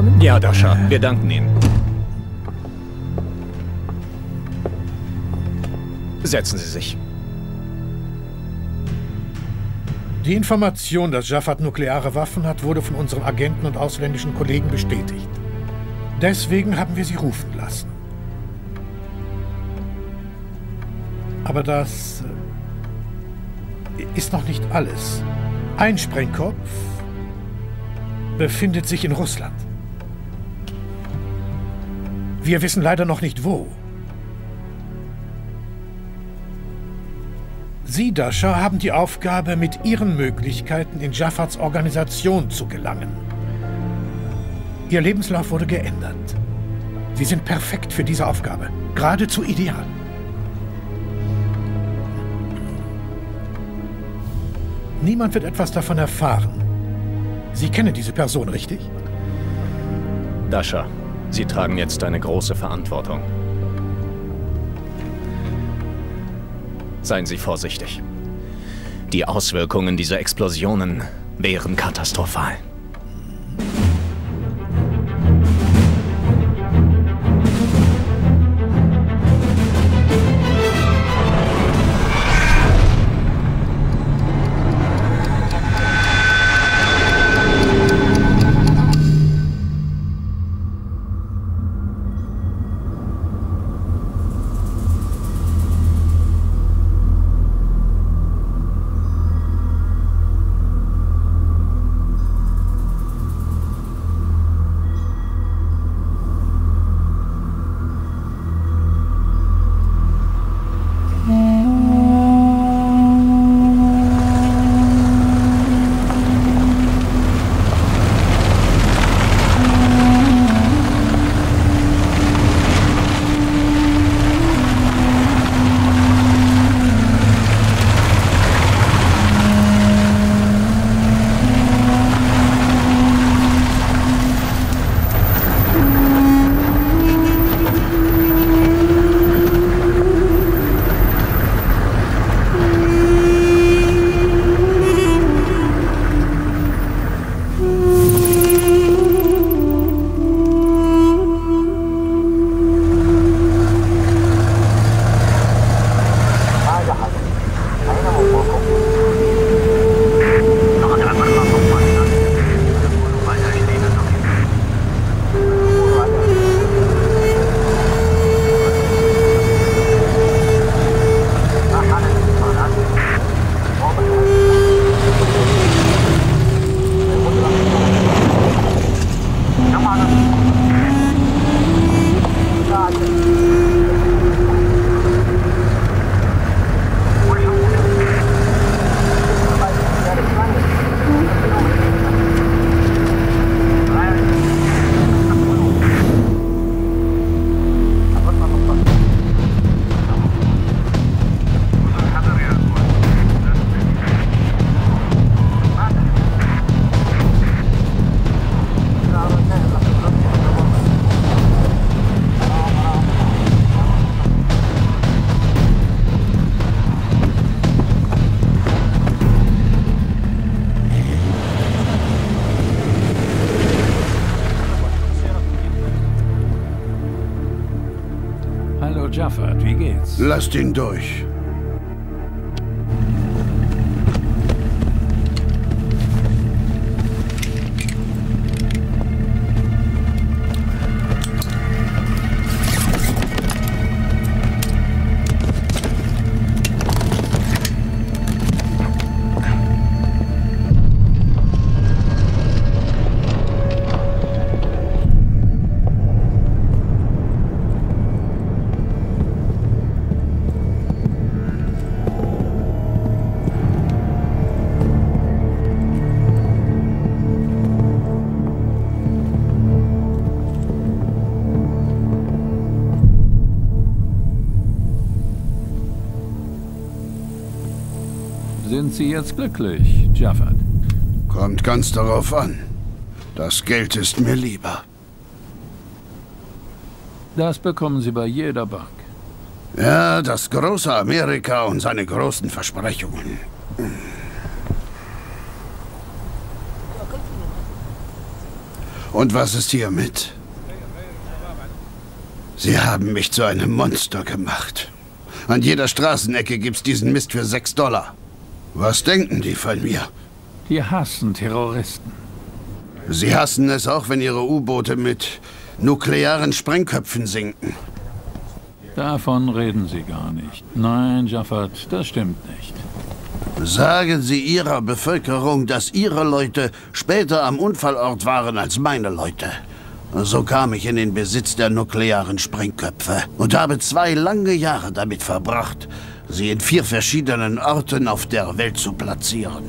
können? Ja, Dasha, wir danken Ihnen. Setzen Sie sich. Die Information, dass Jafat nukleare Waffen hat, wurde von unseren Agenten und ausländischen Kollegen bestätigt. Deswegen haben wir sie rufen lassen. Aber das ist noch nicht alles. Ein Sprengkopf befindet sich in Russland. Wir wissen leider noch nicht wo. Sie, Dasha, haben die Aufgabe, mit Ihren Möglichkeiten in Jafats Organisation zu gelangen. Ihr Lebenslauf wurde geändert. Sie sind perfekt für diese Aufgabe. Geradezu ideal. Niemand wird etwas davon erfahren. Sie kennen diese Person, richtig? Dasha, Sie tragen jetzt eine große Verantwortung. Seien Sie vorsichtig. Die Auswirkungen dieser Explosionen wären katastrophal. Jafat, wie geht's? Lasst ihn durch. Sind Sie jetzt glücklich, Jafat? Kommt ganz darauf an. Das Geld ist mir lieber. Das bekommen Sie bei jeder Bank. Ja, das große Amerika und seine großen Versprechungen. Und was ist hiermit? Sie haben mich zu einem Monster gemacht. An jeder Straßenecke gibt's diesen Mist für $6. Was denken die von mir? Die hassen Terroristen. Sie hassen es auch, wenn ihre U-Boote mit nuklearen Sprengköpfen sinken. Davon reden Sie gar nicht. Nein, Jaffat, das stimmt nicht. Sagen Sie Ihrer Bevölkerung, dass Ihre Leute später am Unfallort waren als meine Leute. So kam ich in den Besitz der nuklearen Sprengköpfe und habe 2 lange Jahre damit verbracht, sie in 4 verschiedenen Orten auf der Welt zu platzieren.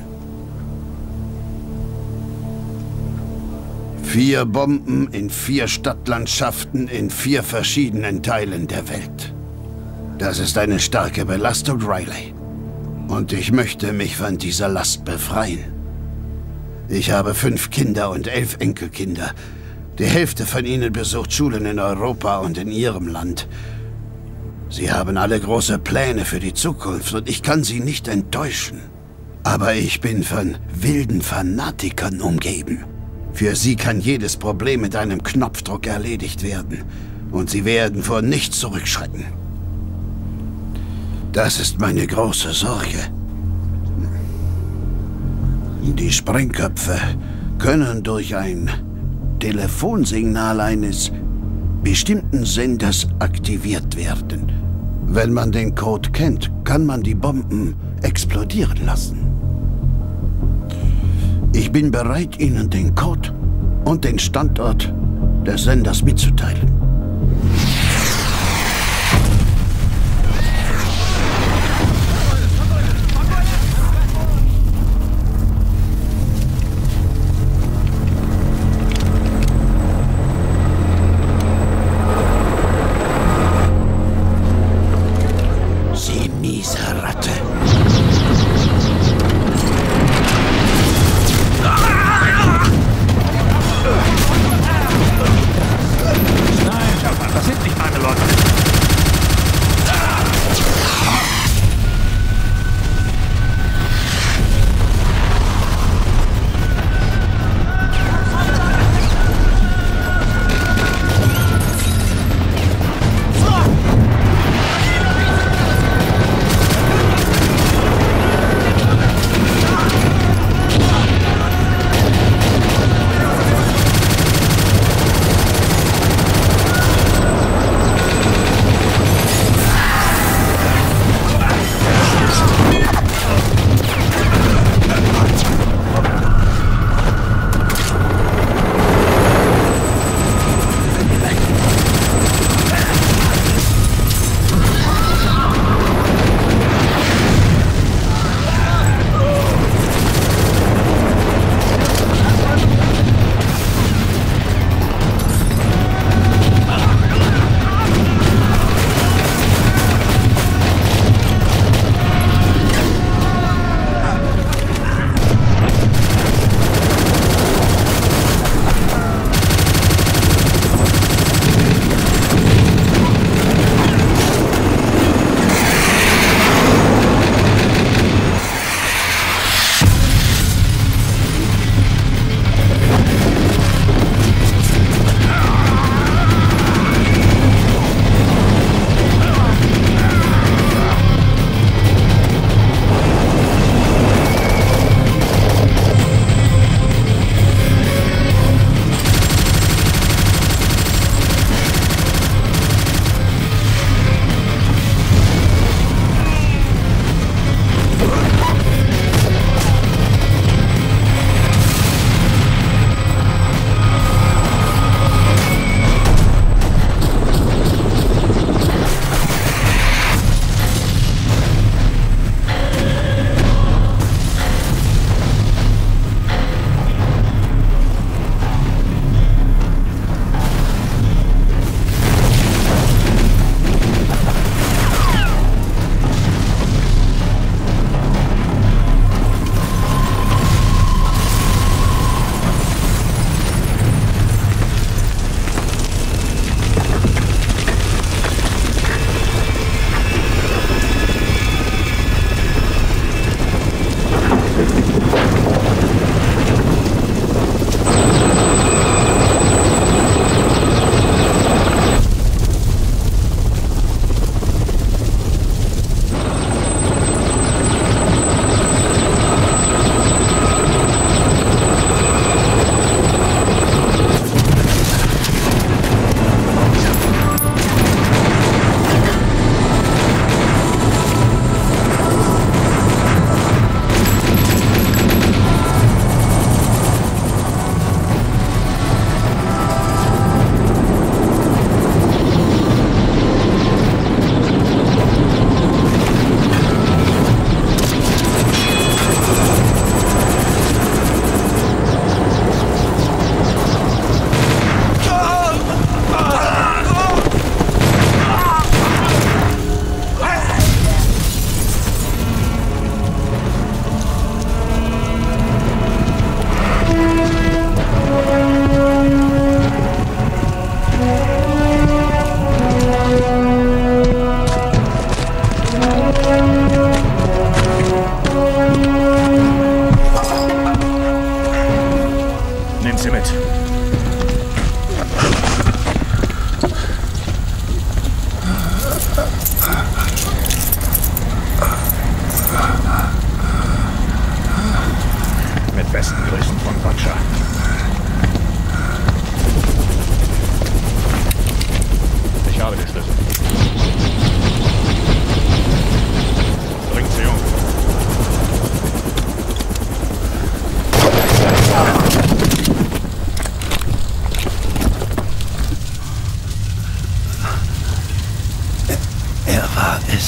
4 Bomben in 4 Stadtlandschaften in 4 verschiedenen Teilen der Welt. Das ist eine starke Belastung, Riley. Und ich möchte mich von dieser Last befreien. Ich habe 5 Kinder und 11 Enkelkinder. Die Hälfte von ihnen besucht Schulen in Europa und in ihrem Land. Sie haben alle große Pläne für die Zukunft und ich kann sie nicht enttäuschen. Aber ich bin von wilden Fanatikern umgeben. Für sie kann jedes Problem mit einem Knopfdruck erledigt werden. Und sie werden vor nichts zurückschrecken. Das ist meine große Sorge. Die Sprengköpfe können durch ein Telefonsignal eines bestimmten Senders aktiviert werden. Wenn man den Code kennt, kann man die Bomben explodieren lassen. Ich bin bereit, Ihnen den Code und den Standort des Senders mitzuteilen. Sie miese Ratte. Nein, Jaffat, das sind nicht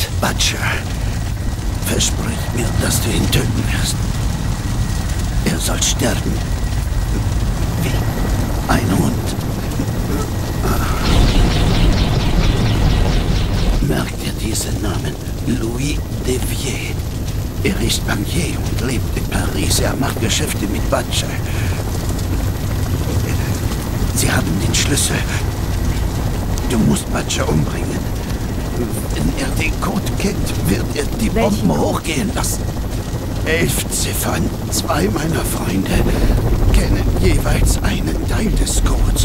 Butcher, versprich mir, dass du ihn töten wirst. Er soll sterben. Wie ein Hund. Merk dir diesen Namen. Louis Devier. Er ist Bankier und lebt in Paris. Er macht Geschäfte mit Butcher. Sie haben den Schlüssel. Du musst Butcher umbringen. Wenn er den Code kennt, wird er die Bomben hochgehen lassen. 11 Ziffern. 2 meiner Freunde kennen jeweils einen Teil des Codes.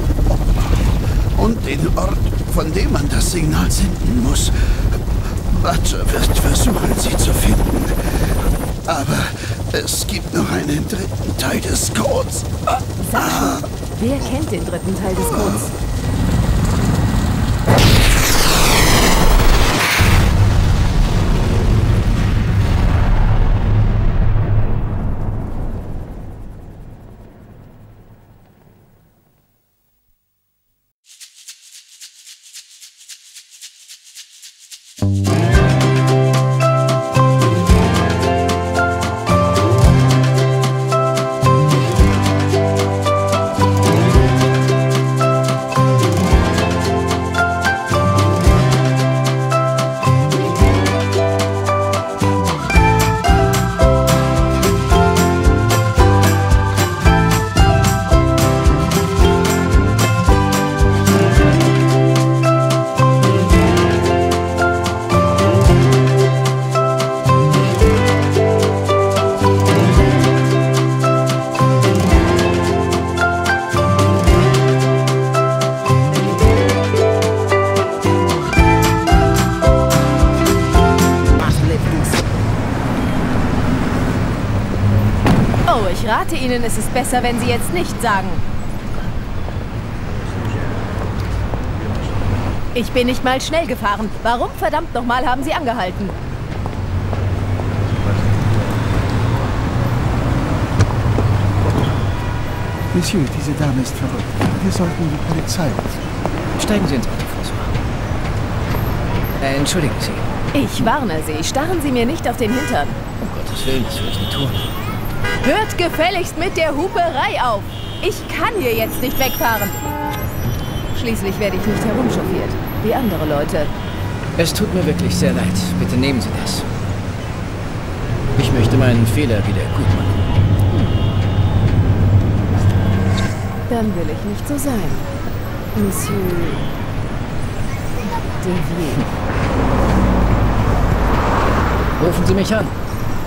Und den Ort, von dem man das Signal senden muss. Butcher wird versuchen, sie zu finden. Aber es gibt noch einen dritten Teil des Codes. Sag schon, wer kennt den dritten Teil des Codes? Ich rate Ihnen, es ist besser, wenn Sie jetzt nicht sagen. Ich bin nicht mal schnell gefahren. Warum verdammt nochmal haben Sie angehalten? Monsieur, diese Dame ist verrückt. Wir sollten die Polizei rufen. Steigen Sie ins Auto, François. Entschuldigen Sie. Ich warne Sie. Starren Sie mir nicht auf den Hintern. Um Gottes Willen, das will ich nicht tun. Hört gefälligst mit der Huperei auf. Ich kann hier jetzt nicht wegfahren. Schließlich werde ich nicht herumchauffiert, wie andere Leute. Es tut mir wirklich sehr leid. Bitte nehmen Sie das. Ich möchte meinen Fehler wieder gut machen. Dann will ich nicht so sein, Monsieur Devier. Rufen Sie mich an.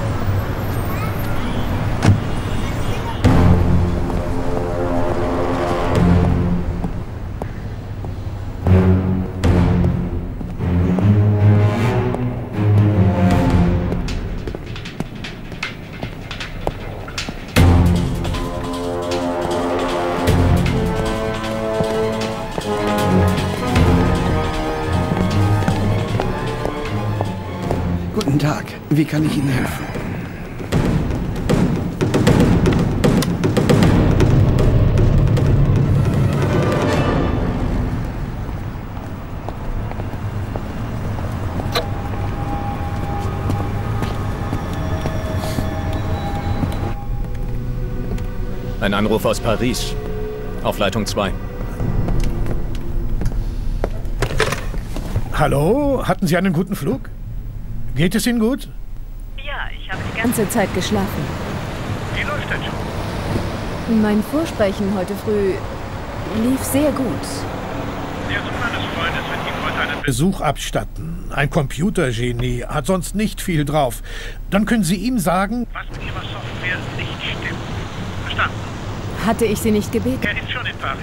Guten Tag. Wie kann ich Ihnen helfen? Ein Anruf aus Paris. Auf Leitung 2. Hallo? Hatten Sie einen guten Flug? Geht es Ihnen gut? Ja, ich habe die ganze Zeit geschlafen. Wie läuft der Job? Mein Vorsprechen heute früh lief sehr gut. Der Sohn meines Freundes wird Ihnen heute einen Besuch abstatten. Ein Computergenie, hat sonst nicht viel drauf. Dann können Sie ihm sagen, was mit Ihrer Software nicht stimmt. Verstanden? Hatte ich Sie nicht gebeten? Er ist schon in Paris.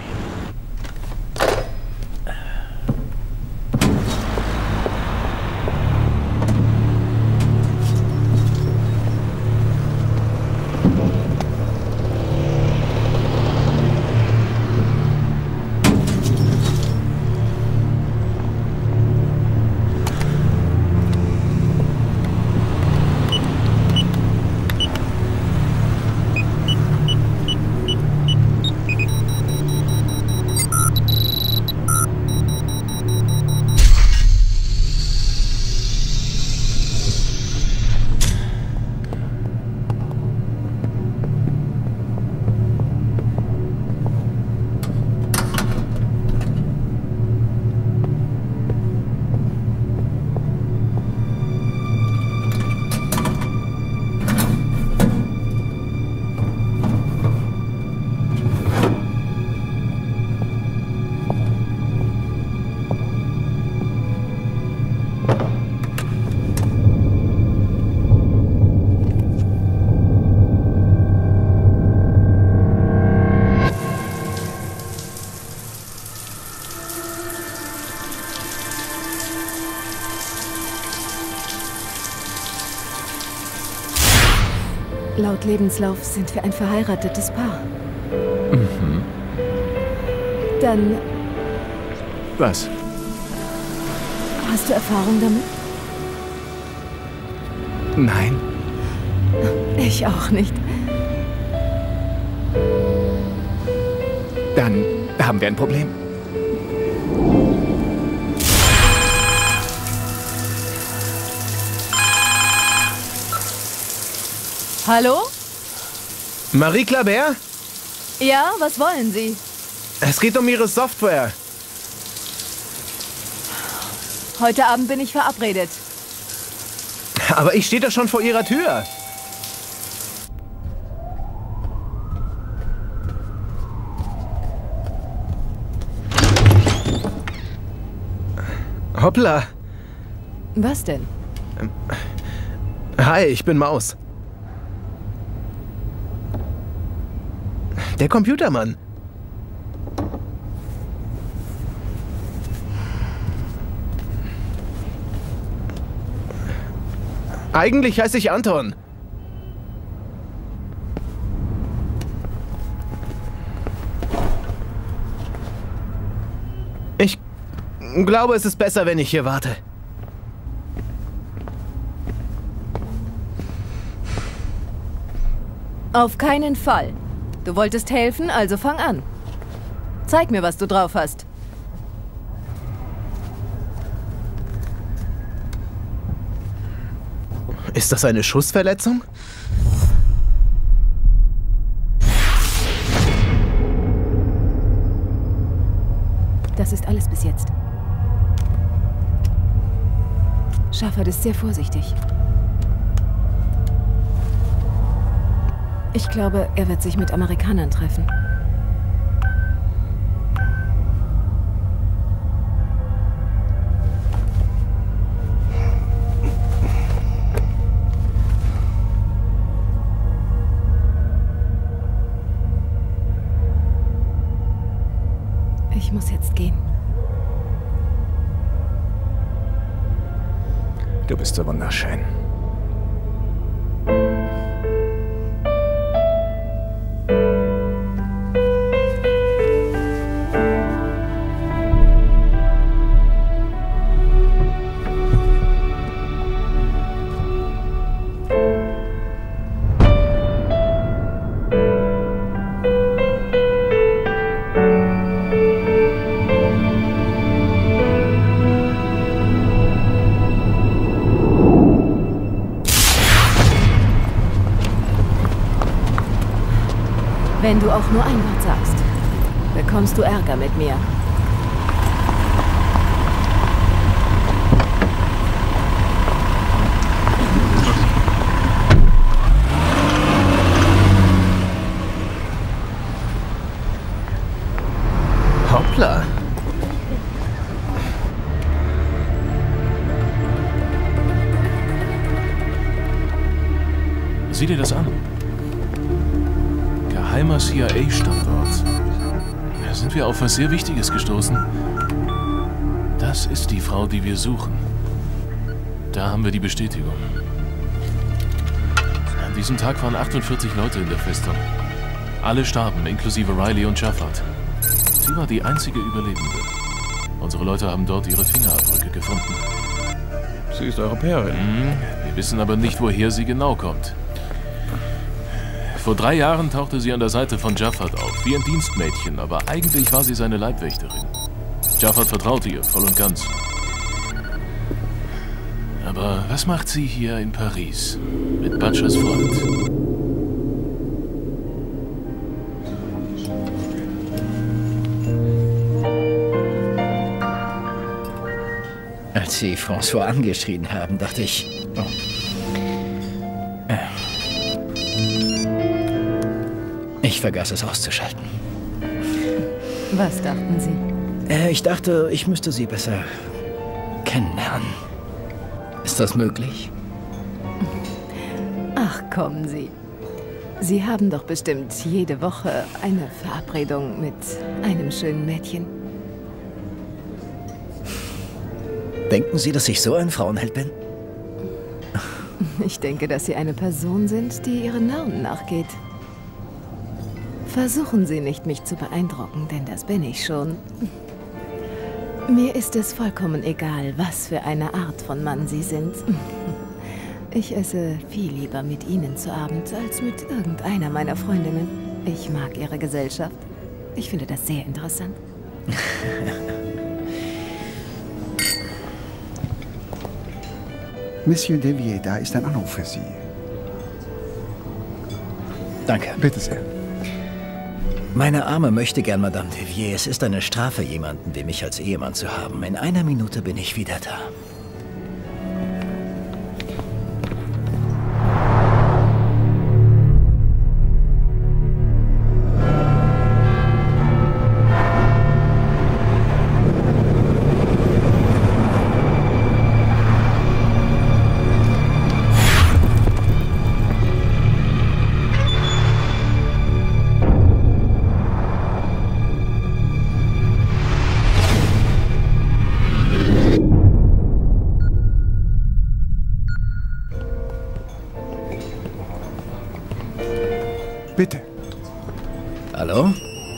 Laut Lebenslauf sind wir ein verheiratetes Paar. Mhm. Dann Was? hast du Erfahrung damit? Nein. Ich auch nicht. Dann haben wir ein Problem. Hallo? Marie Clabert? Ja, was wollen Sie? Es geht um Ihre Software. Heute Abend bin ich verabredet. Aber ich stehe doch schon vor Ihrer Tür. Hoppla. Was denn? Hi, ich bin Maus. Der Computermann. Eigentlich heiße ich Anton. Ich glaube, es ist besser, wenn ich hier warte. Auf keinen Fall. Du wolltest helfen, also fang an. Zeig mir, was du drauf hast. Ist das eine Schussverletzung? Das ist alles bis jetzt. Jaffat ist sehr vorsichtig. Ich glaube, er wird sich mit Amerikanern treffen. Ich muss jetzt gehen. Du bist so wunderschön. Wenn du auch nur ein Wort sagst, bekommst du Ärger mit mir. Hoppla. Sieh dir das an. Geheimer CIA-Standort. Da sind wir auf was sehr Wichtiges gestoßen. Das ist die Frau, die wir suchen. Da haben wir die Bestätigung. An diesem Tag waren 48 Leute in der Festung. Alle starben, inklusive Riley und Jaffat. Sie war die einzige Überlebende. Unsere Leute haben dort ihre Fingerabdrücke gefunden. Sie ist Europäerin. Wir wissen aber nicht, woher sie genau kommt. Vor 3 Jahren tauchte sie an der Seite von Jaffat auf, wie ein Dienstmädchen, aber eigentlich war sie seine Leibwächterin. Jaffat vertraute ihr voll und ganz. Aber was macht sie hier in Paris mit Butchers Freund? Als Sie François angeschrien haben, dachte ich... Oh. Ich vergaß es auszuschalten. Was dachten Sie? Ich dachte, ich müsste Sie besser kennenlernen. Ist das möglich? Ach, kommen Sie. Sie haben doch bestimmt jede Woche eine Verabredung mit einem schönen Mädchen. Denken Sie, dass ich so ein Frauenheld bin? Ich denke, dass Sie eine Person sind, die ihren Launen nachgeht. Versuchen Sie nicht, mich zu beeindrucken, denn das bin ich schon. Mir ist es vollkommen egal, was für eine Art von Mann Sie sind. Ich esse viel lieber mit Ihnen zu Abend, als mit irgendeiner meiner Freundinnen. Ich mag Ihre Gesellschaft. Ich finde das sehr interessant. Monsieur Devier, da ist ein Anruf für Sie. Danke. Bitte sehr. Meine Arme möchte gern, Madame Devier. Es ist eine Strafe, jemanden wie mich als Ehemann zu haben. In einer Minute bin ich wieder da. Bitte. Hallo?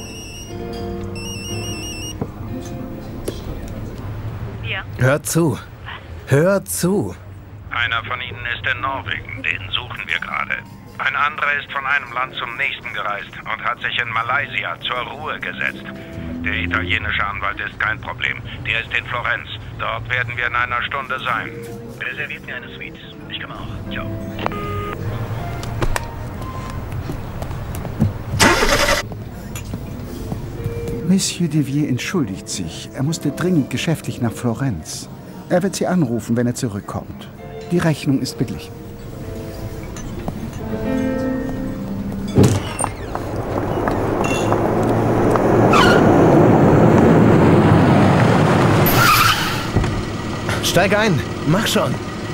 Ja? Hört zu. Hört zu. Einer von ihnen ist in Norwegen, den suchen wir gerade. Ein anderer ist von einem Land zum nächsten gereist und hat sich in Malaysia zur Ruhe gesetzt. Der italienische Anwalt ist kein Problem. Der ist in Florenz. Dort werden wir in einer Stunde sein. Reserviert mir eine Suite. Ich komme auch. Ciao. Monsieur Devier entschuldigt sich. Er musste dringend geschäftlich nach Florenz. Er wird Sie anrufen, wenn er zurückkommt. Die Rechnung ist beglichen. Steig ein! Mach schon!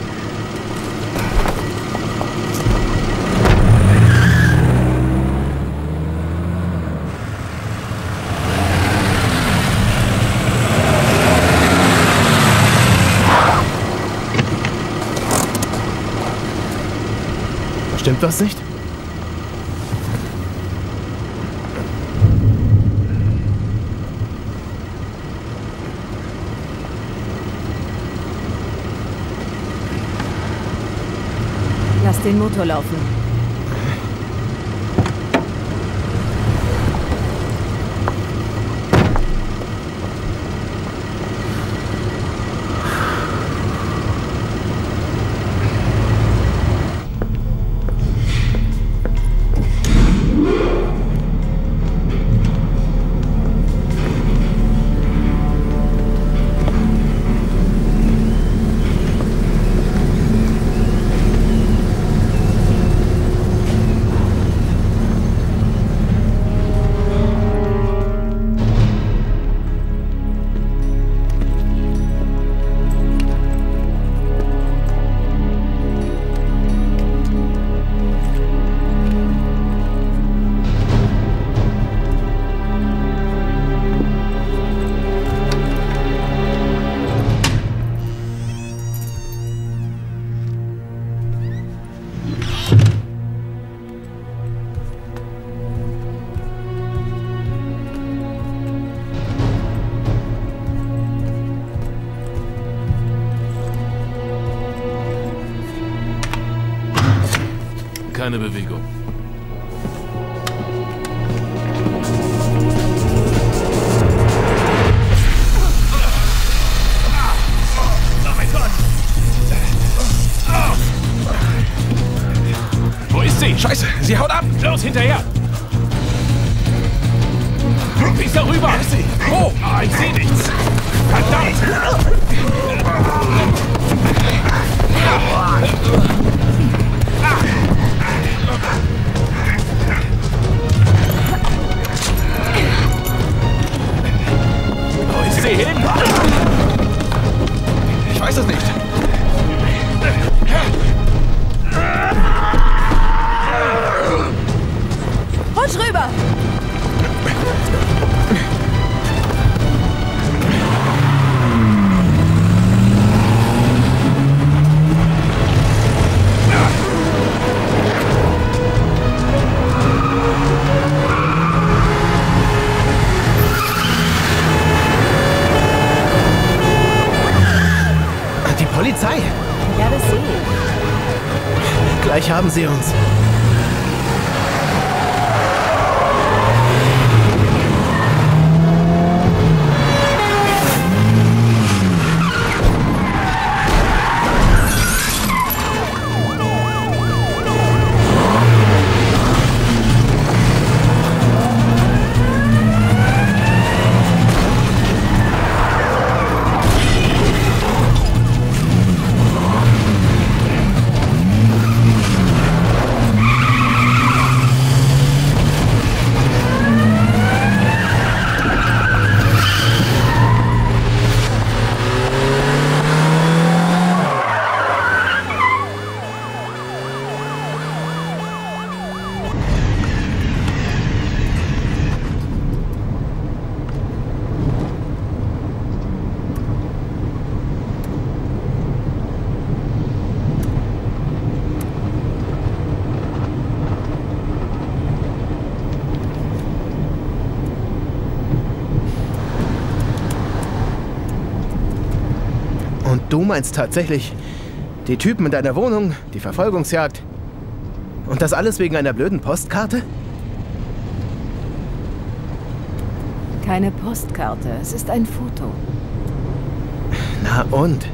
Stimmt was nicht? Lass den Motor laufen. Keine Bewegung. Oh mein Gott! Wo ist sie? Scheiße, sie haut ab! Los, hinterher! Sie ist darüber! Wo ist sie? Wo? Oh, ich sehe nichts! Verdammt! Wo ist sie hin? Ich weiß es nicht. Rutsch rüber! Gleich haben sie uns. Und du meinst tatsächlich, die Typen in deiner Wohnung, die Verfolgungsjagd und das alles wegen einer blöden Postkarte? Keine Postkarte, es ist ein Foto. Na und?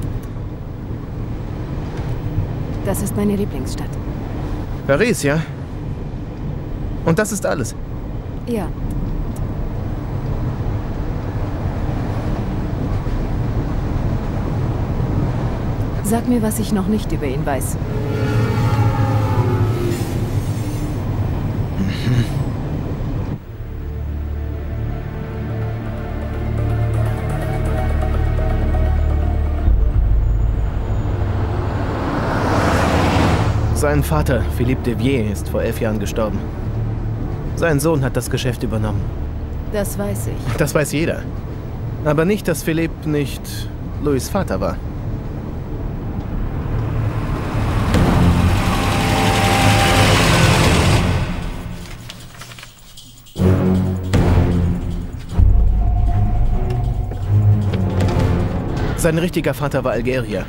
Das ist meine Lieblingsstadt. Paris, ja? Und das ist alles? Ja. Sag mir, was ich noch nicht über ihn weiß. Sein Vater, Philippe Devier, ist vor 11 Jahren gestorben. Sein Sohn hat das Geschäft übernommen. Das weiß ich. Das weiß jeder. Aber nicht, dass Philippe nicht Louis' Vater war. Sein richtiger Vater war Algerier.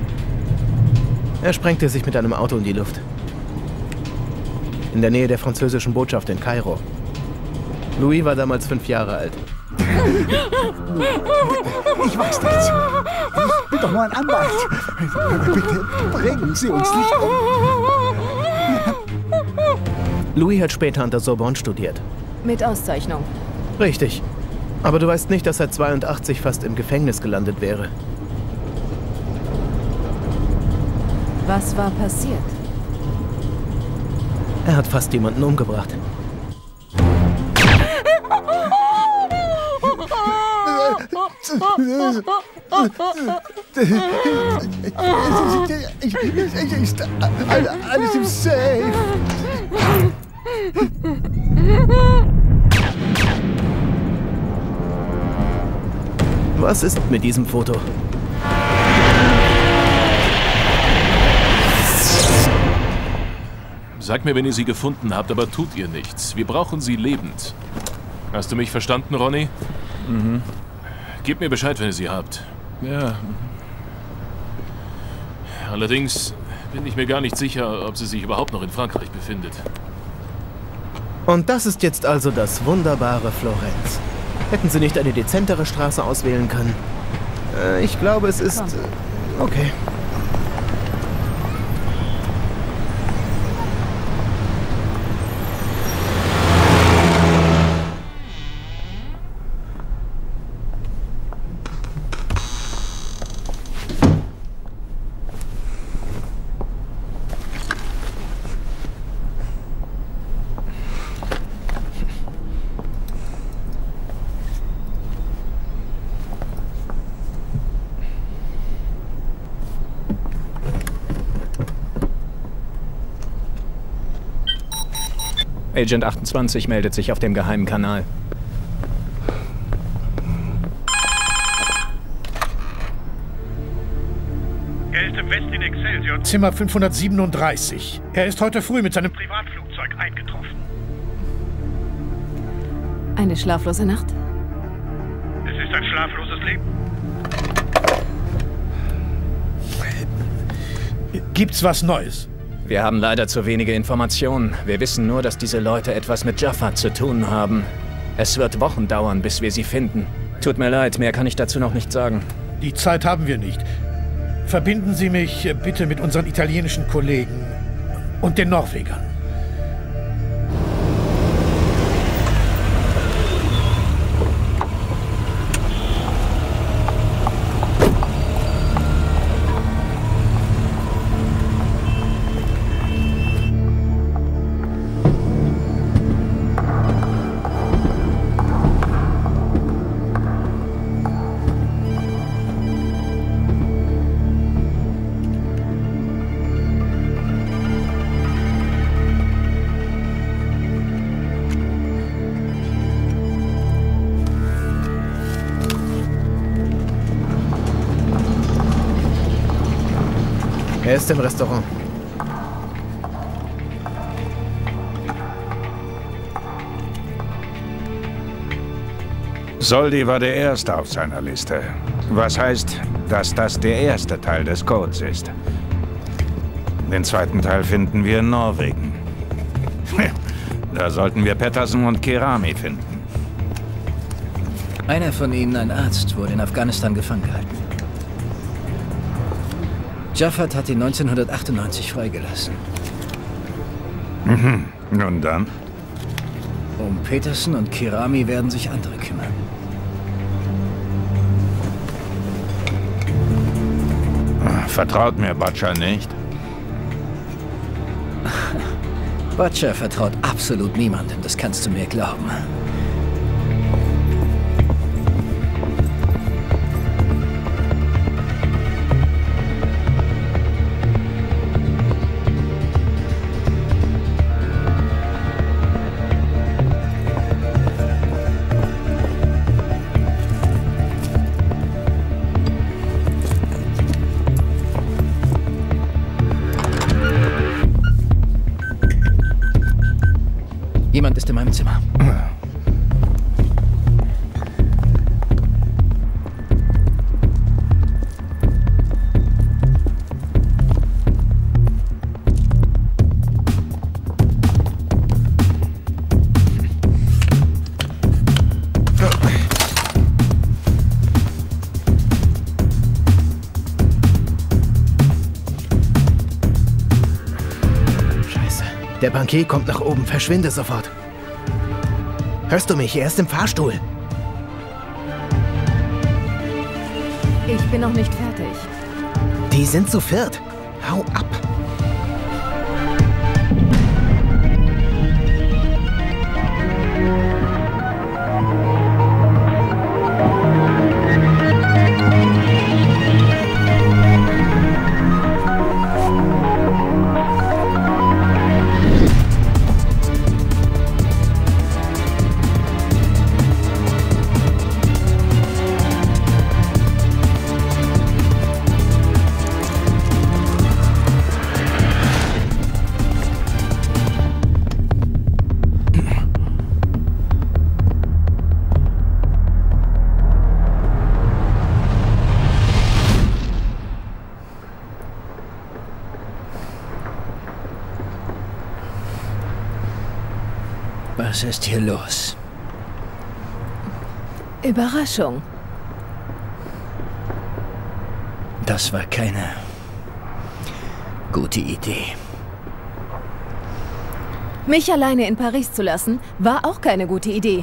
Er sprengte sich mit einem Auto in die Luft. In der Nähe der französischen Botschaft in Kairo. Louis war damals 5 Jahre alt. Ich weiß nichts. Ich bin doch nur ein Anwalt. Bitte bringen Sie uns nicht um. Louis hat später an der Sorbonne studiert. Mit Auszeichnung. Richtig. Aber du weißt nicht, dass er 82 fast im Gefängnis gelandet wäre. Was war passiert? Er hat fast jemanden umgebracht. Ist alles im Safe. Was ist mit diesem Foto? Sagt mir, wenn ihr sie gefunden habt, aber tut ihr nichts. Wir brauchen sie lebend. Hast du mich verstanden, Ronny? Mhm. Gebt mir Bescheid, wenn ihr sie habt. Ja. Allerdings bin ich mir gar nicht sicher, ob sie sich überhaupt noch in Frankreich befindet. Und das ist jetzt also das wunderbare Florenz. Hätten Sie nicht eine dezentere Straße auswählen können? Ich glaube, es ist... okay. Agent 28 meldet sich auf dem geheimen Kanal. Er ist im Westin Excelsior, Zimmer 537. Er ist heute früh mit seinem Privatflugzeug eingetroffen. Eine schlaflose Nacht? Es ist ein schlafloses Leben. Gibt's was Neues? Wir haben leider zu wenige Informationen. Wir wissen nur, dass diese Leute etwas mit Jaffa zu tun haben. Es wird Wochen dauern, bis wir sie finden. Tut mir leid, mehr kann ich dazu noch nicht sagen. Die Zeit haben wir nicht. Verbinden Sie mich bitte mit unseren italienischen Kollegen und den Norwegern. Er ist im Restaurant. Soldi war der Erste auf seiner Liste. Was heißt, dass das der erste Teil des Codes ist. Den zweiten Teil finden wir in Norwegen. Da sollten wir Pettersen und Kerami finden. Einer von ihnen, ein Arzt, wurde in Afghanistan gefangen gehalten. Jaffat hat ihn 1998 freigelassen. Mhm. Und dann? Um Petersen und Kerami werden sich andere kümmern. Vertraut mir Butcher nicht? Butcher vertraut absolut niemandem, das kannst du mir glauben. Jemand ist in meinem Zimmer. Der Bankier kommt nach oben. Verschwinde sofort. Hörst du mich? Er ist im Fahrstuhl. Ich bin noch nicht fertig. Die sind zu viert. Hau ab. Was ist hier los? Überraschung. Das war keine gute Idee. Mich alleine in Paris zu lassen, war auch keine gute Idee.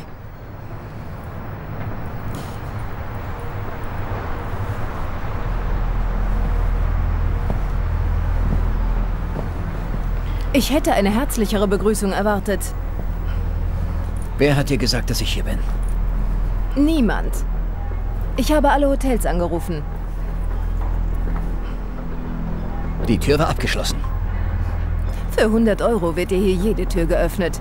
Ich hätte eine herzlichere Begrüßung erwartet. Wer hat dir gesagt, dass ich hier bin? Niemand. Ich habe alle Hotels angerufen. Die Tür war abgeschlossen. Für 100 € wird dir hier jede Tür geöffnet.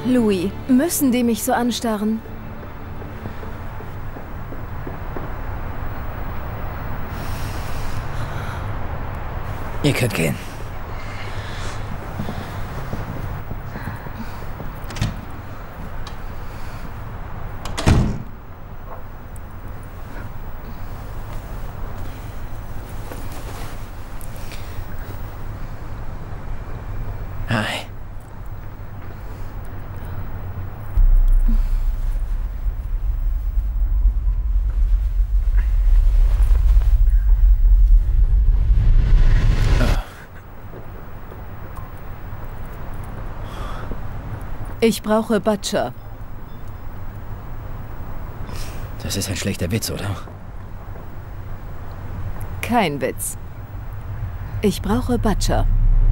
Louis, müssen die mich so anstarren? Ihr könnt gehen. Hi. Ich brauche Butcher. Das ist ein schlechter Witz, oder? Kein Witz. Ich brauche Butcher.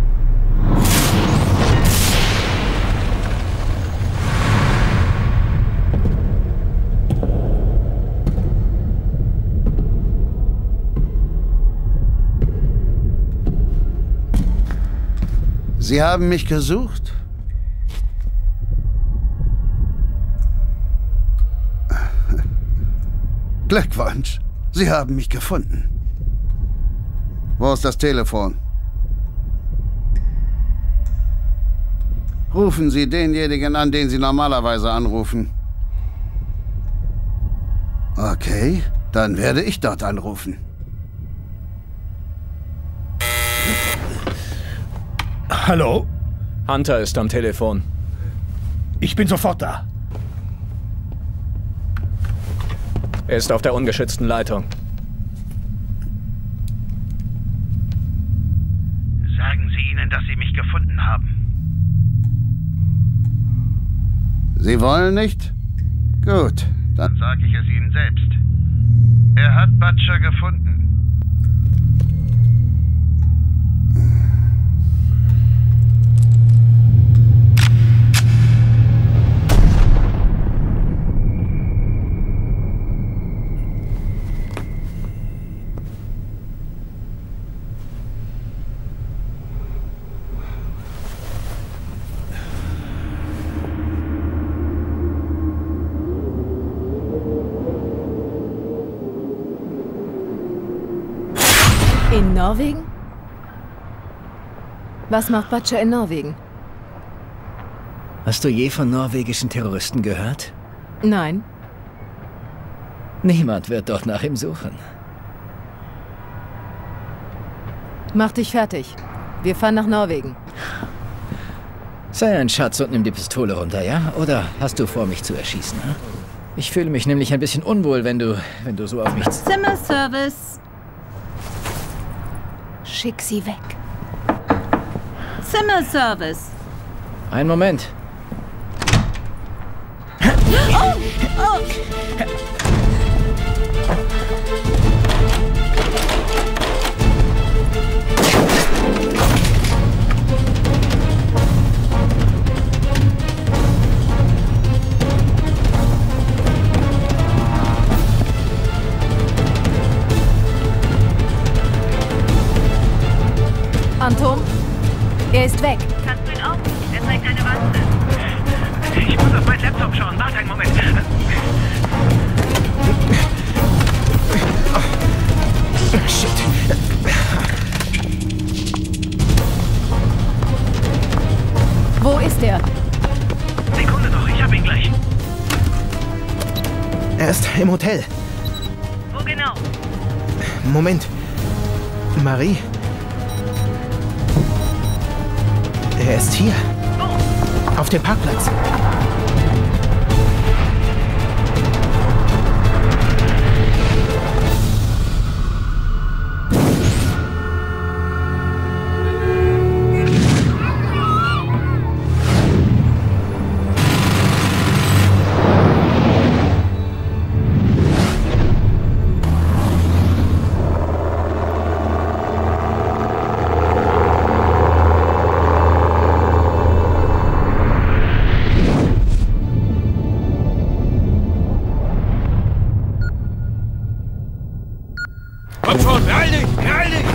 Sie haben mich gesucht? Glückwunsch. Sie haben mich gefunden. Wo ist das Telefon? Rufen Sie denjenigen an, den Sie normalerweise anrufen. Okay, dann werde ich dort anrufen. Hallo? Hunter ist am Telefon. Ich bin sofort da. Er ist auf der ungeschützten Leitung. Sagen Sie ihnen, dass Sie mich gefunden haben. Sie wollen nicht? Gut, Dann sage ich es Ihnen selbst. Er hat Butcher gefunden. In Norwegen? Was macht Butcher in Norwegen? Hast du je von norwegischen Terroristen gehört? Nein. Niemand wird dort nach ihm suchen. Mach dich fertig. Wir fahren nach Norwegen. Sei ein Schatz und nimm die Pistole runter, ja? Oder hast du vor, mich zu erschießen? Hm? Ich fühle mich nämlich ein bisschen unwohl, wenn du so auf mich... Zimmerservice. Schick sie weg. Zimmerservice. Einen Moment. Oh! Oh! Anton, er ist weg. Kannst du ihn aufrufen? Er zeigt eine Wanze. Ich muss auf meinen Laptop schauen. Warte einen Moment. Shit. Wo ist er? Sekunde noch, ich hab ihn gleich. Er ist im Hotel. Wo genau? Moment. Marie? Er ist hier. Wo? Auf dem Parkplatz. Komm schon, beeil dich! Beeil dich!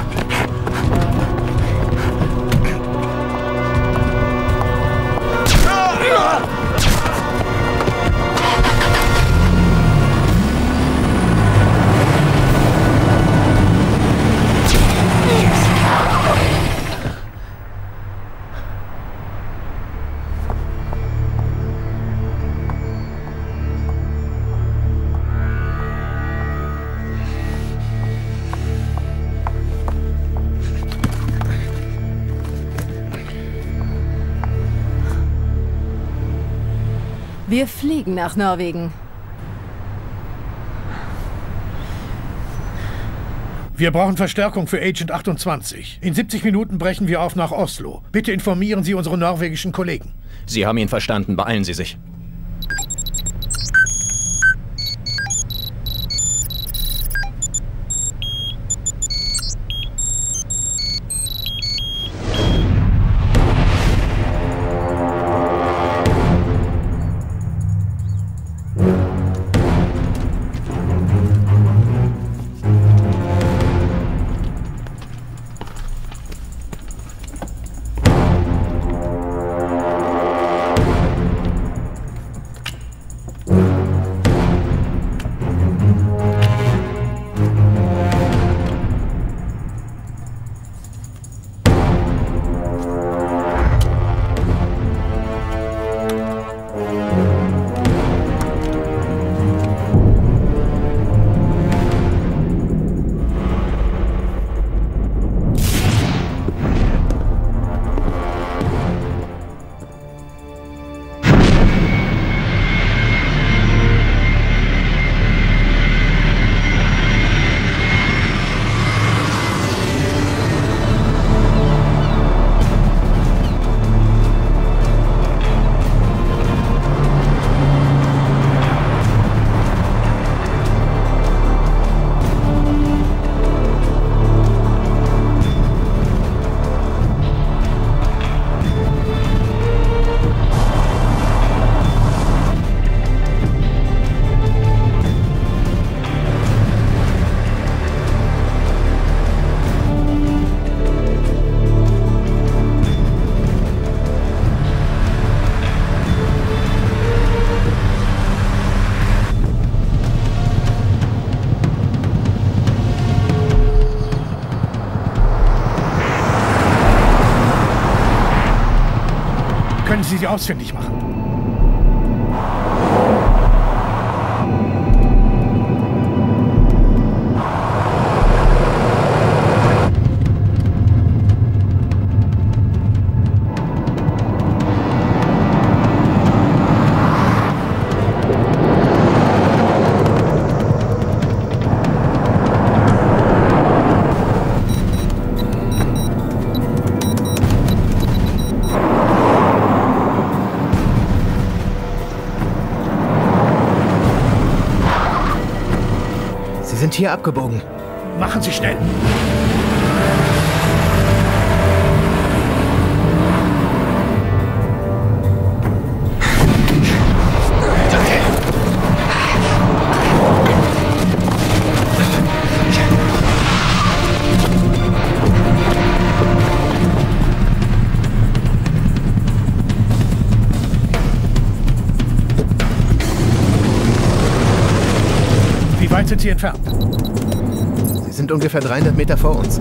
Wir fliegen nach Norwegen. Wir brauchen Verstärkung für Agent 28. In 70 Minuten brechen wir auf nach Oslo. Bitte informieren Sie unsere norwegischen Kollegen. Sie haben ihn verstanden. Beeilen Sie sich. Können Sie sie ausfindig machen? Sind hier abgebogen. Machen Sie schnell. Wie weit sind Sie entfernt? Sie sind ungefähr 300 Meter vor uns.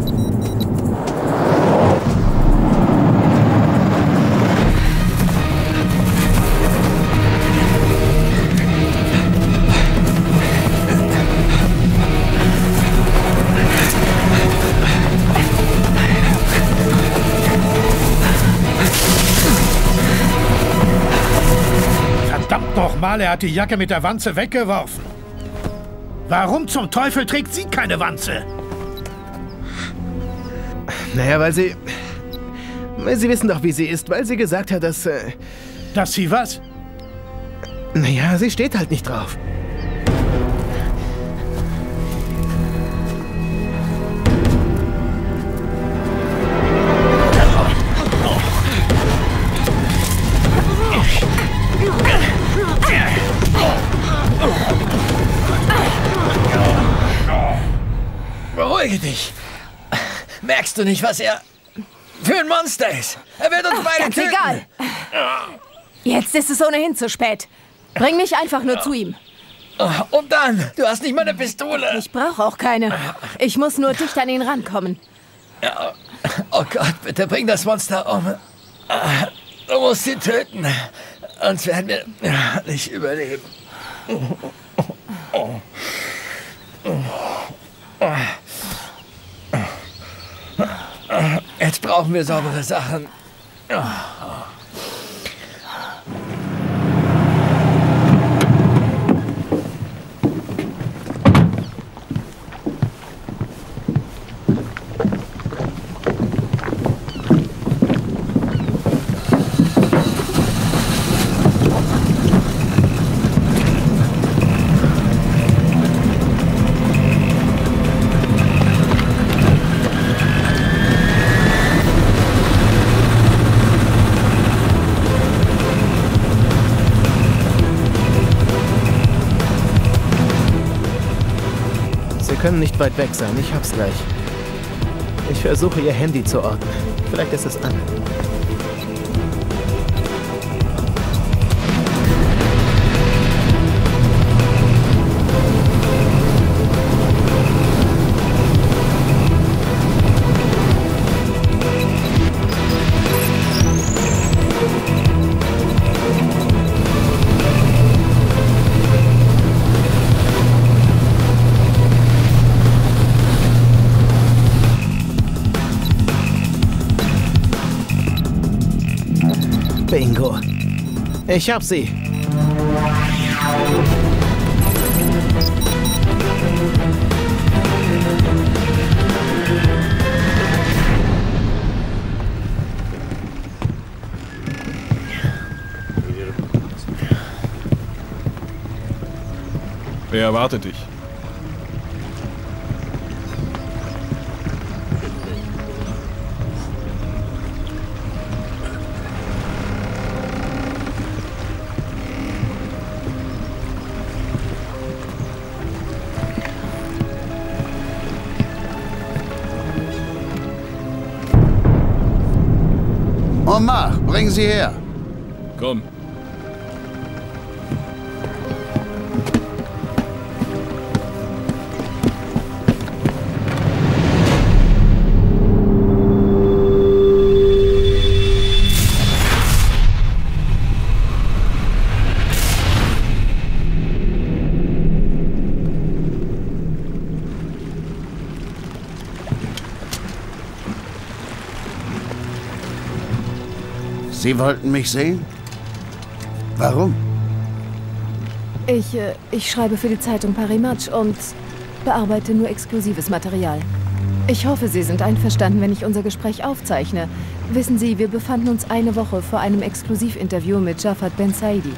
Verdammt nochmal, er hat die Jacke mit der Wanze weggeworfen. Warum zum Teufel trägt sie keine Wanze? Naja, weil Sie wissen doch, wie sie ist, weil sie gesagt hat, dass... Dass sie was? Naja, sie steht halt nicht drauf. Beruhige dich. Merkst du nicht, was er für ein Monster ist? Er wird uns beide Ganz töten. egal. Jetzt ist es ohnehin zu spät. Bring mich einfach nur zu ihm. Und dann? Du hast nicht mal eine Pistole. Ich brauche auch keine. Ich muss nur dicht an ihn rankommen. Oh Gott, bitte bring das Monster um. Du musst sie töten. Sonst werden wir nicht überleben. Jetzt brauchen wir saubere Sachen. können nicht weit weg sein. Ich hab's gleich. Ich versuche, ihr Handy zu orten. Vielleicht ist es an. Bingo. Ich hab sie. Wer erwartet dich? Omar, bring sie her. Komm. Sie wollten mich sehen? Warum? Ich schreibe für die Zeitung Paris Match und bearbeite nur exklusives Material. Ich hoffe, Sie sind einverstanden, wenn ich unser Gespräch aufzeichne. Wissen Sie, wir befanden uns eine Woche vor einem Exklusivinterview mit Jafat Ben Saidi.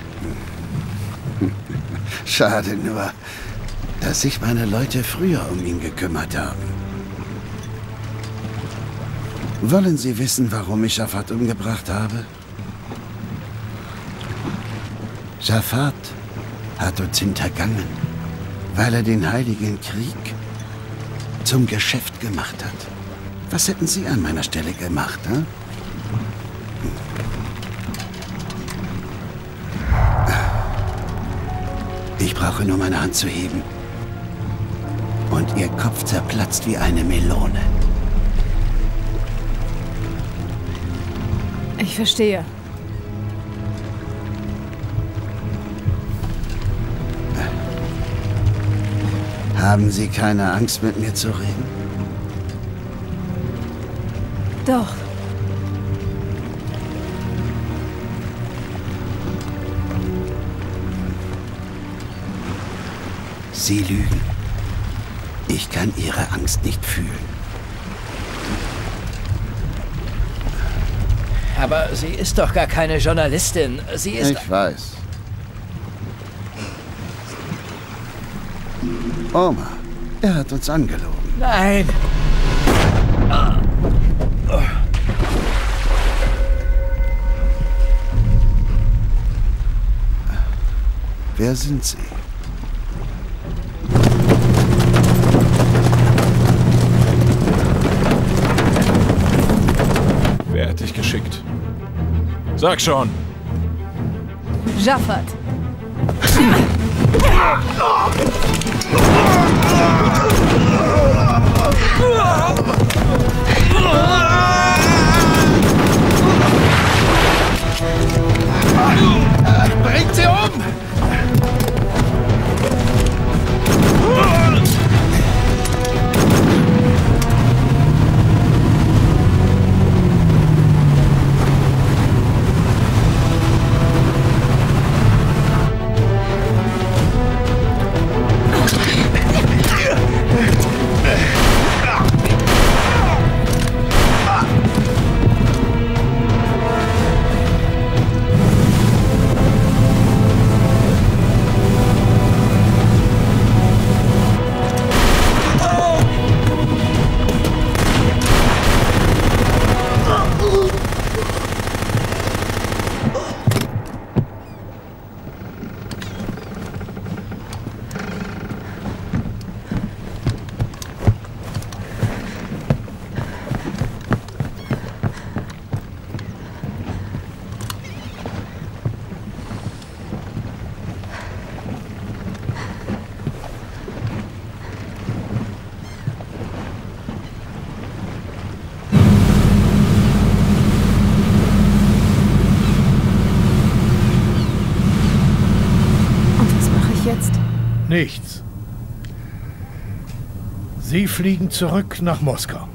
Schade nur, dass sich meine Leute früher um ihn gekümmert haben. Wollen Sie wissen, warum ich Jafat umgebracht habe? Jafat hat uns hintergangen, weil er den Heiligen Krieg zum Geschäft gemacht hat. Was hätten Sie an meiner Stelle gemacht, hm? Ich brauche nur meine Hand zu heben. Und Ihr Kopf zerplatzt wie eine Melone. Ich verstehe. Haben Sie keine Angst, mit mir zu reden? Doch. Sie lügen. Ich kann Ihre Angst nicht fühlen. Aber sie ist doch gar keine Journalistin. Sie ist... Ich weiß. Omar, er hat uns angelogen. Nein! Wer sind Sie? Wer hat dich geschickt? Sag schon! Jafat! Bringt sie um! Nichts. Sie fliegen zurück nach Moskau.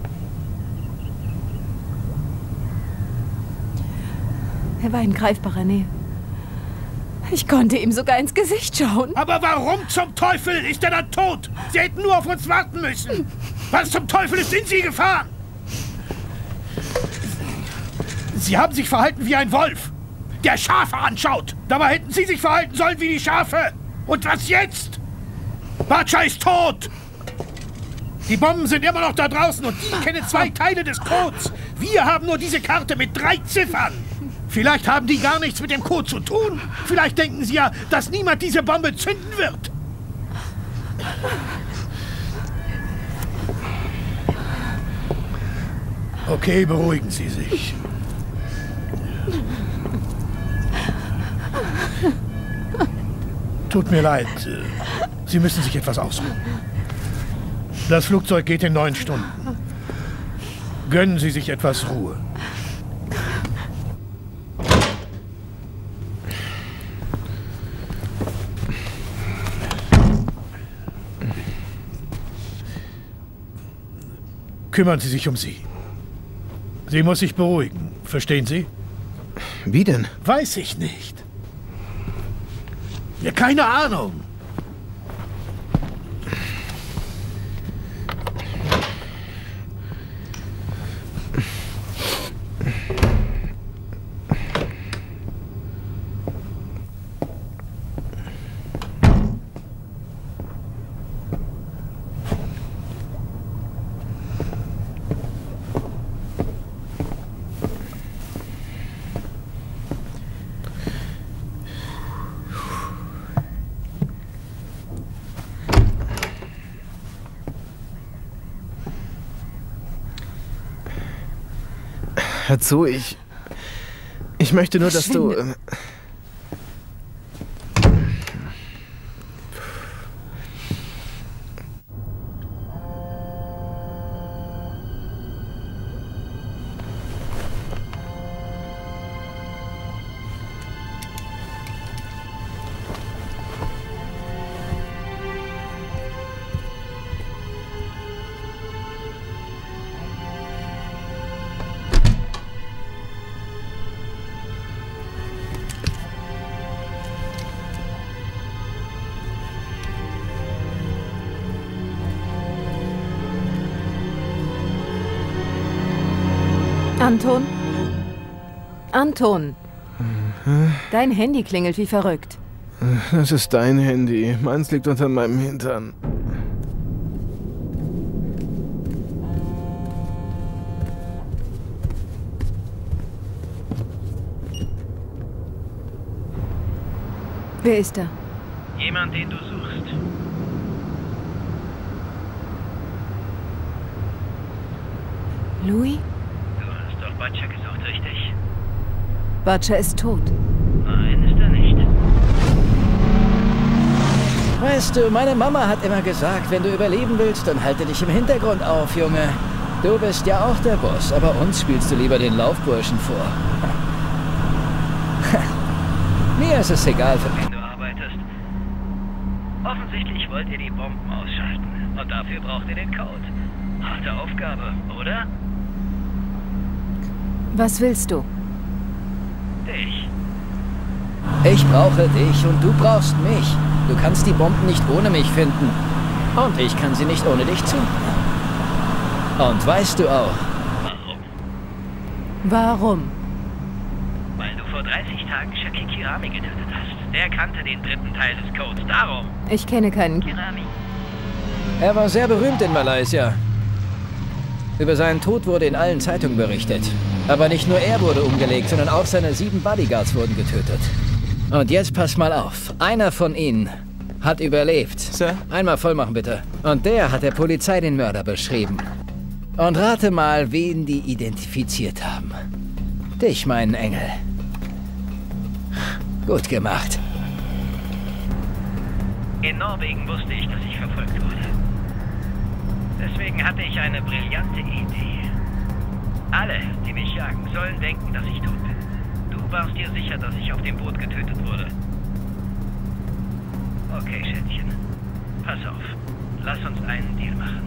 Er war in greifbarer Nähe. Ich konnte ihm sogar ins Gesicht schauen. Aber warum zum Teufel ist er dann tot? Sie hätten nur auf uns warten müssen. Was zum Teufel ist in Sie gefahren? Sie haben sich verhalten wie ein Wolf, der Schafe anschaut. Dabei hätten Sie sich verhalten sollen wie die Schafe. Und was jetzt? Bacha ist tot. Die Bomben sind immer noch da draußen und die kennen 2 Teile des Codes. Wir haben nur diese Karte mit 3 Ziffern. Vielleicht haben die gar nichts mit dem Code zu tun. Vielleicht denken sie ja, dass niemand diese Bombe zünden wird. Okay, beruhigen Sie sich. Tut mir leid. Sie müssen sich etwas ausruhen. Das Flugzeug geht in 9 Stunden. Gönnen Sie sich etwas Ruhe. Kümmern Sie sich um sie. Sie muss sich beruhigen. Verstehen Sie? Wie denn? Weiß ich nicht. Ja, keine Ahnung. Hör zu, ich möchte nur, dass du... Anton? Anton! Dein Handy klingelt wie verrückt. Das ist dein Handy. Meins liegt unter meinem Hintern. Wer ist da? Jemand, den du suchst. Louis? Du hast doch Bacha gesucht, richtig? Bacha ist tot. Nein, ist er nicht. Weißt du, meine Mama hat immer gesagt, wenn du überleben willst, dann halte dich im Hintergrund auf, Junge. Du bist ja auch der Boss, aber uns spielst du lieber den Laufburschen vor. Mir ist es egal, für wen du arbeitest. Offensichtlich wollt ihr die Bomben ausschalten. Und dafür braucht ihr den Code. Harte Aufgabe, oder? Was willst du? Dich. Ich brauche dich und du brauchst mich. Du kannst die Bomben nicht ohne mich finden. Und ich kann sie nicht ohne dich zünden. Und weißt du auch... Warum? Weil du vor 30 Tagen Shaki Kirami getötet hast. Der kannte den 3. Teil des Codes. Darum. Ich kenne keinen Kirami. Er war sehr berühmt in Malaysia. Über seinen Tod wurde in allen Zeitungen berichtet. Aber nicht nur er wurde umgelegt, sondern auch seine 7 Bodyguards wurden getötet. Und jetzt pass mal auf. Einer von ihnen hat überlebt. Sir? Einmal voll machen, bitte. Und der hat der Polizei den Mörder beschrieben. Und rate mal, wen die identifiziert haben. Dich, meinen Engel. Gut gemacht. In Norwegen wusste ich, dass ich verfolgt wurde. Deswegen hatte ich eine brillante Idee. Alle, die mich jagen, sollen denken, dass ich tot bin. Du warst dir sicher, dass ich auf dem Boot getötet wurde. Okay, Schätzchen. Pass auf. Lass uns einen Deal machen.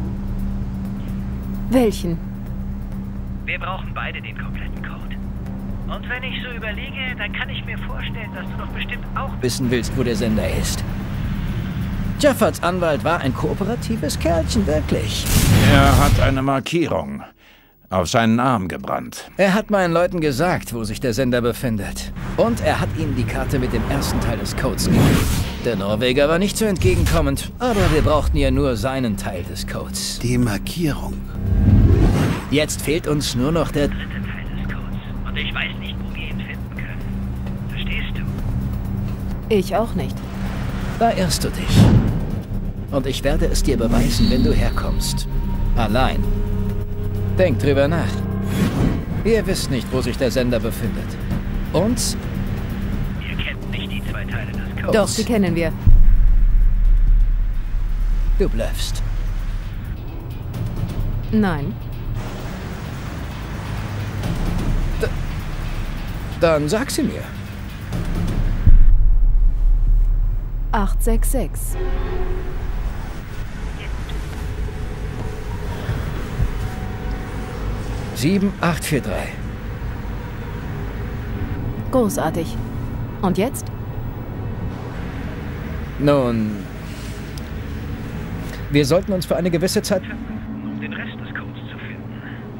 Welchen? Wir brauchen beide den kompletten Code. Und wenn ich so überlege, dann kann ich mir vorstellen, dass du doch bestimmt auch wissen willst, wo der Sender ist. Jaffards Anwalt war ein kooperatives Kerlchen, wirklich. Er hat eine Markierung auf seinen Arm gebrannt. Er hat meinen Leuten gesagt, wo sich der Sender befindet. Und er hat ihnen die Karte mit dem ersten Teil des Codes gegeben. Der Norweger war nicht so entgegenkommend, aber wir brauchten ja nur seinen Teil des Codes. Die Markierung. Jetzt fehlt uns nur noch der dritte Teil des Codes. Und ich weiß nicht, wo wir ihn finden können. Verstehst du? Ich auch nicht. Da irrst du dich. Und ich werde es dir beweisen, wenn du herkommst. Allein. Denk drüber nach. Ihr wisst nicht, wo sich der Sender befindet. Und? Ihr kennt nicht die zwei Teile des Codes. Doch, die kennen wir. Du bluffst. Nein. Dann sag sie mir. 866. Sieben, 843. Großartig. Und jetzt? Nun, wir sollten uns für eine gewisse Zeit... um den Rest des Codes zu finden.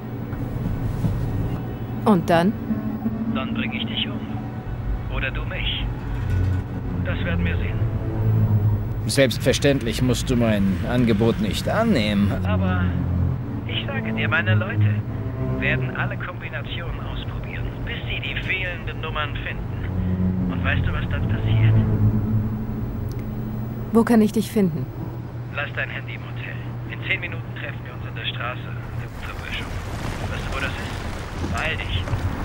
Und dann? Dann bringe ich dich um. Oder du mich. Das werden wir sehen. Selbstverständlich musst du mein Angebot nicht annehmen. Aber ich sage dir, meine Leute werden alle Kombinationen ausprobieren, bis sie die fehlenden Nummern finden. Und weißt du, was dann passiert? Wo kann ich dich finden? Lass dein Handy im Hotel. In 10 Minuten treffen wir uns an der Straße, an der Uferböschung. Weißt du, wo das ist? Beeil dich.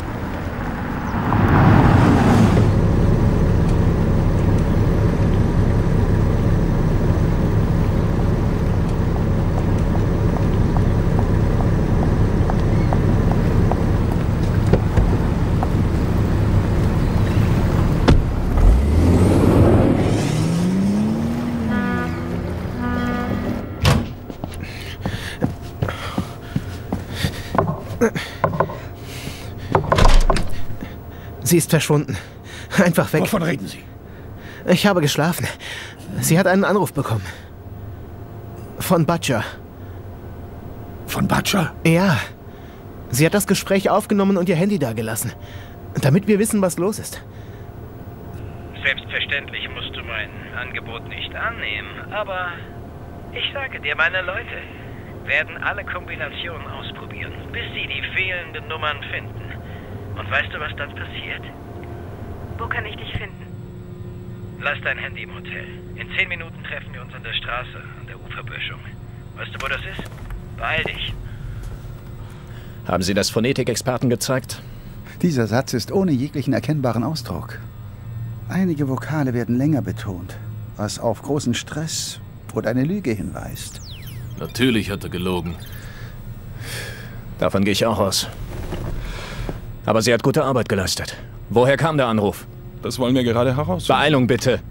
Sie ist verschwunden. Einfach weg. Wovon reden Sie? Ich habe geschlafen. Sie hat einen Anruf bekommen. Von Butcher. Von Butcher? Ja. Sie hat das Gespräch aufgenommen und ihr Handy dagelassen. Damit wir wissen, was los ist. Selbstverständlich musst du mein Angebot nicht annehmen, aber ich sage dir, meine Leute werden alle Kombinationen ausprobieren, bis sie die fehlenden Nummern finden. Und weißt du, was dann passiert? Wo kann ich dich finden? Lass dein Handy im Hotel. In 10 Minuten treffen wir uns an der Straße, an der Uferböschung. Weißt du, wo das ist? Beeil dich. Haben Sie das Phonetikexperten gezeigt? Dieser Satz ist ohne jeglichen erkennbaren Ausdruck. Einige Vokale werden länger betont, was auf großen Stress oder eine Lüge hinweist. Natürlich hat er gelogen. Davon gehe ich auch aus. Aber sie hat gute Arbeit geleistet. Woher kam der Anruf? Das wollen wir gerade herausfinden. Beeilung bitte.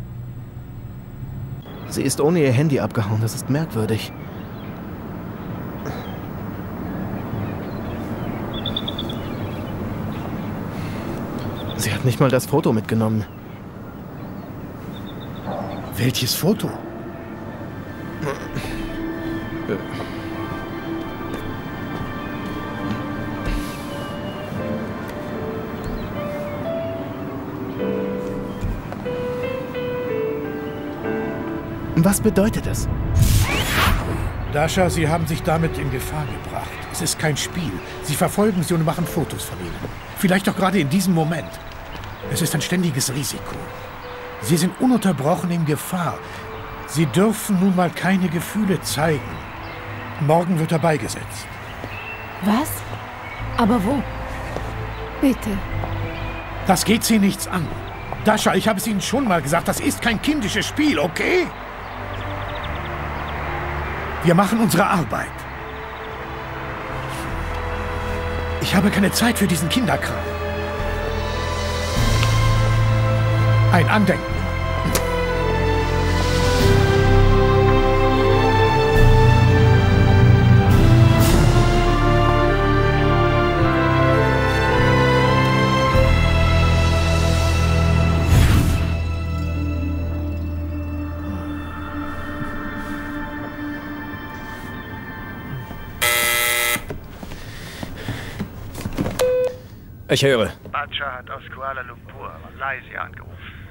Sie ist ohne ihr Handy abgehauen. Das ist merkwürdig. Sie hat nicht mal das Foto mitgenommen. Welches Foto? Was bedeutet das? Dasha, Sie haben sich damit in Gefahr gebracht. Es ist kein Spiel. Sie verfolgen Sie und machen Fotos von Ihnen. Vielleicht auch gerade in diesem Moment. Es ist ein ständiges Risiko. Sie sind ununterbrochen in Gefahr. Sie dürfen nun mal keine Gefühle zeigen. Morgen wird er beigesetzt. Was? Aber wo? Bitte. Das geht Sie nichts an. Dasha, ich habe es Ihnen schon mal gesagt, das ist kein kindisches Spiel, okay? Wir machen unsere Arbeit. Ich habe keine Zeit für diesen Kinderkram. Ein Andenken. Ich höre. Bacha hat aus Kuala Lumpur, Malaysia, angerufen.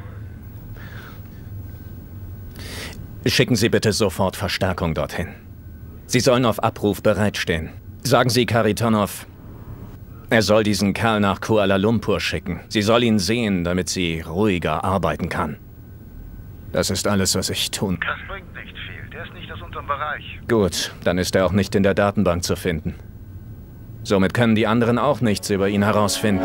Schicken Sie bitte sofort Verstärkung dorthin. Sie sollen auf Abruf bereitstehen. Sagen Sie Kharitonov, er soll diesen Kerl nach Kuala Lumpur schicken. Sie soll ihn sehen, damit sie ruhiger arbeiten kann. Das ist alles, was ich tun kann. Das bringt nicht viel. Der ist nicht aus unserem Bereich. Gut, dann ist er auch nicht in der Datenbank zu finden. Somit können die anderen auch nichts über ihn herausfinden.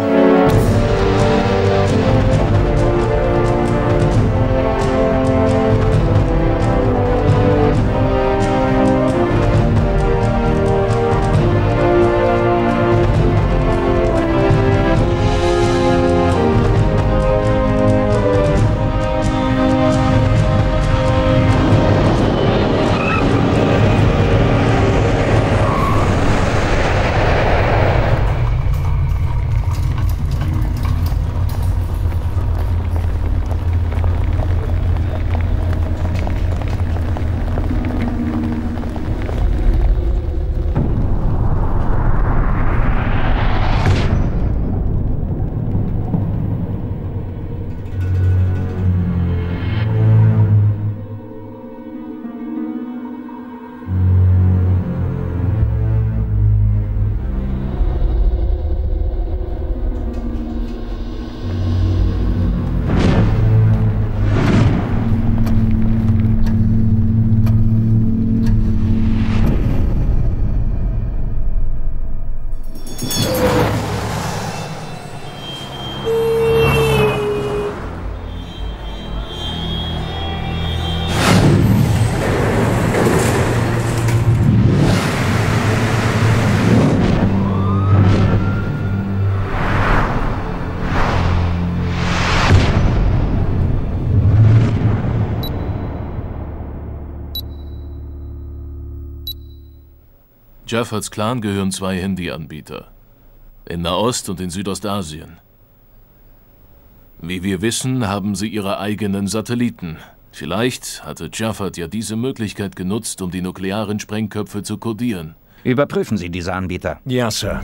Jaffards Clan gehören 2 Handy-Anbieter. In Nahost und in Südostasien. Wie wir wissen, haben sie ihre eigenen Satelliten. Vielleicht hatte Jaffard ja diese Möglichkeit genutzt, um die nuklearen Sprengköpfe zu kodieren. Überprüfen Sie diese Anbieter. Ja, Sir.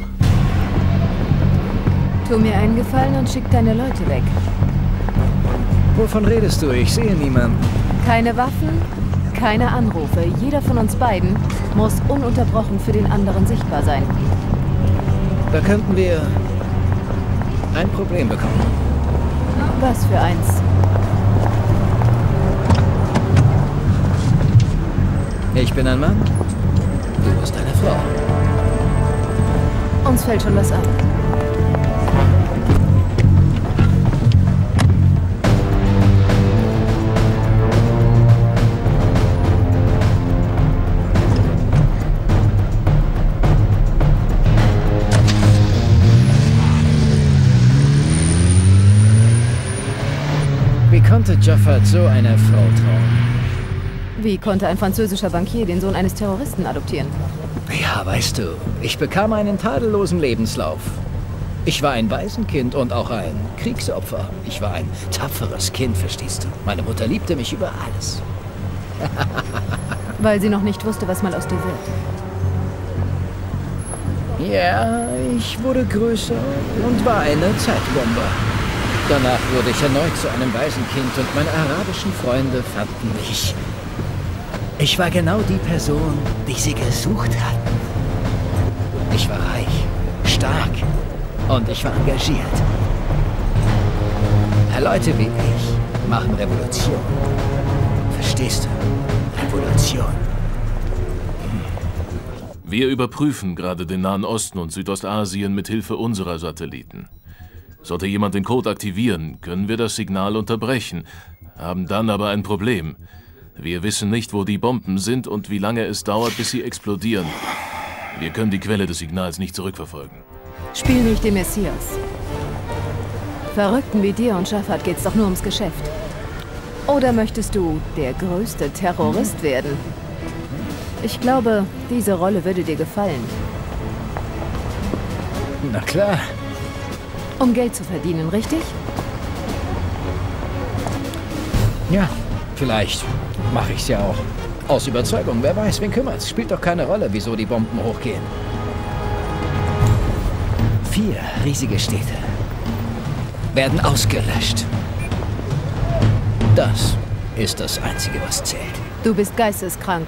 Tu mir einen Gefallen und schick deine Leute weg. Wovon redest du? Ich sehe niemanden. Keine Waffen, keine Anrufe. Jeder von uns beiden muss ununterbrochen für den anderen sichtbar sein. Da könnten wir ein Problem bekommen. Was für eins? Ich bin ein Mann, du bist eine Frau. Uns fällt schon was an. Wie konnte Jaffard so eine Frau trauen? Wie konnte ein französischer Bankier den Sohn eines Terroristen adoptieren? Ja, weißt du, ich bekam einen tadellosen Lebenslauf. Ich war ein Waisenkind und auch ein Kriegsopfer. Ich war ein tapferes Kind, verstehst du? Meine Mutter liebte mich über alles. Weil sie noch nicht wusste, was mal aus dir wird. Ja, ich wurde größer und war eine Zeitbombe. Danach wurde ich erneut zu einem Waisenkind und meine arabischen Freunde fanden mich. Ich war genau die Person, die sie gesucht hatten. Ich war reich, stark und ich war engagiert. Leute wie ich machen Revolution. Verstehst du? Revolution. Wir überprüfen gerade den Nahen Osten und Südostasien mit Hilfe unserer Satelliten. Sollte jemand den Code aktivieren, können wir das Signal unterbrechen, haben dann aber ein Problem. Wir wissen nicht, wo die Bomben sind und wie lange es dauert, bis sie explodieren. Wir können die Quelle des Signals nicht zurückverfolgen. Spiel nicht den Messias. Verrückten wie dir und Jaffard geht's doch nur ums Geschäft. Oder möchtest du der größte Terrorist werden? Ich glaube, diese Rolle würde dir gefallen. Na klar. Um Geld zu verdienen, richtig? Ja, vielleicht mache ich's ja auch. Aus Überzeugung, wer weiß, wen kümmert's. Spielt doch keine Rolle, wieso die Bomben hochgehen. 4 riesige Städte werden ausgelöscht. Das ist das Einzige, was zählt. Du bist geisteskrank.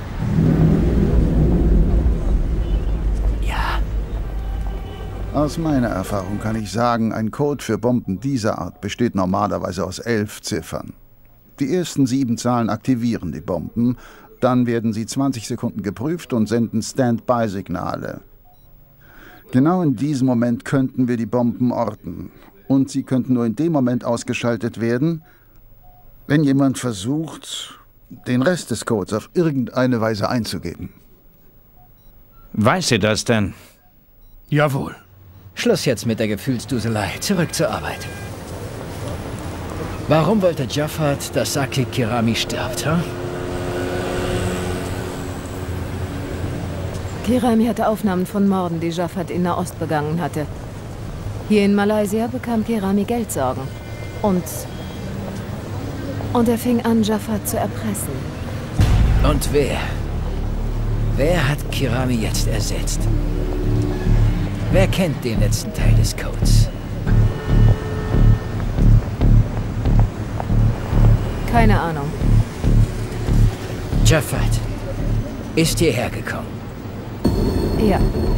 Ja. Aus meiner Erfahrung kann ich sagen, ein Code für Bomben dieser Art besteht normalerweise aus 11 Ziffern. Die ersten 7 Zahlen aktivieren die Bomben, dann werden sie 20 Sekunden geprüft und senden Standby-Signale. Genau in diesem Moment könnten wir die Bomben orten. Und sie könnten nur in dem Moment ausgeschaltet werden, wenn jemand versucht, den Rest des Codes auf irgendeine Weise einzugeben. Weiß sie das denn? Jawohl. Schluss jetzt mit der Gefühlsduselei. Zurück zur Arbeit. Warum wollte Jafat, dass Saki Kirami stirbt, ha? Kirami hatte Aufnahmen von Morden, die Jafat in Nahost begangen hatte. Hier in Malaysia bekam Kirami Geldsorgen. Und er fing an, Jafat zu erpressen. Und wer? Wer hat Kirami jetzt ersetzt? Wer kennt den letzten Teil des Codes? Keine Ahnung. Jafat ist hierher gekommen. Ja.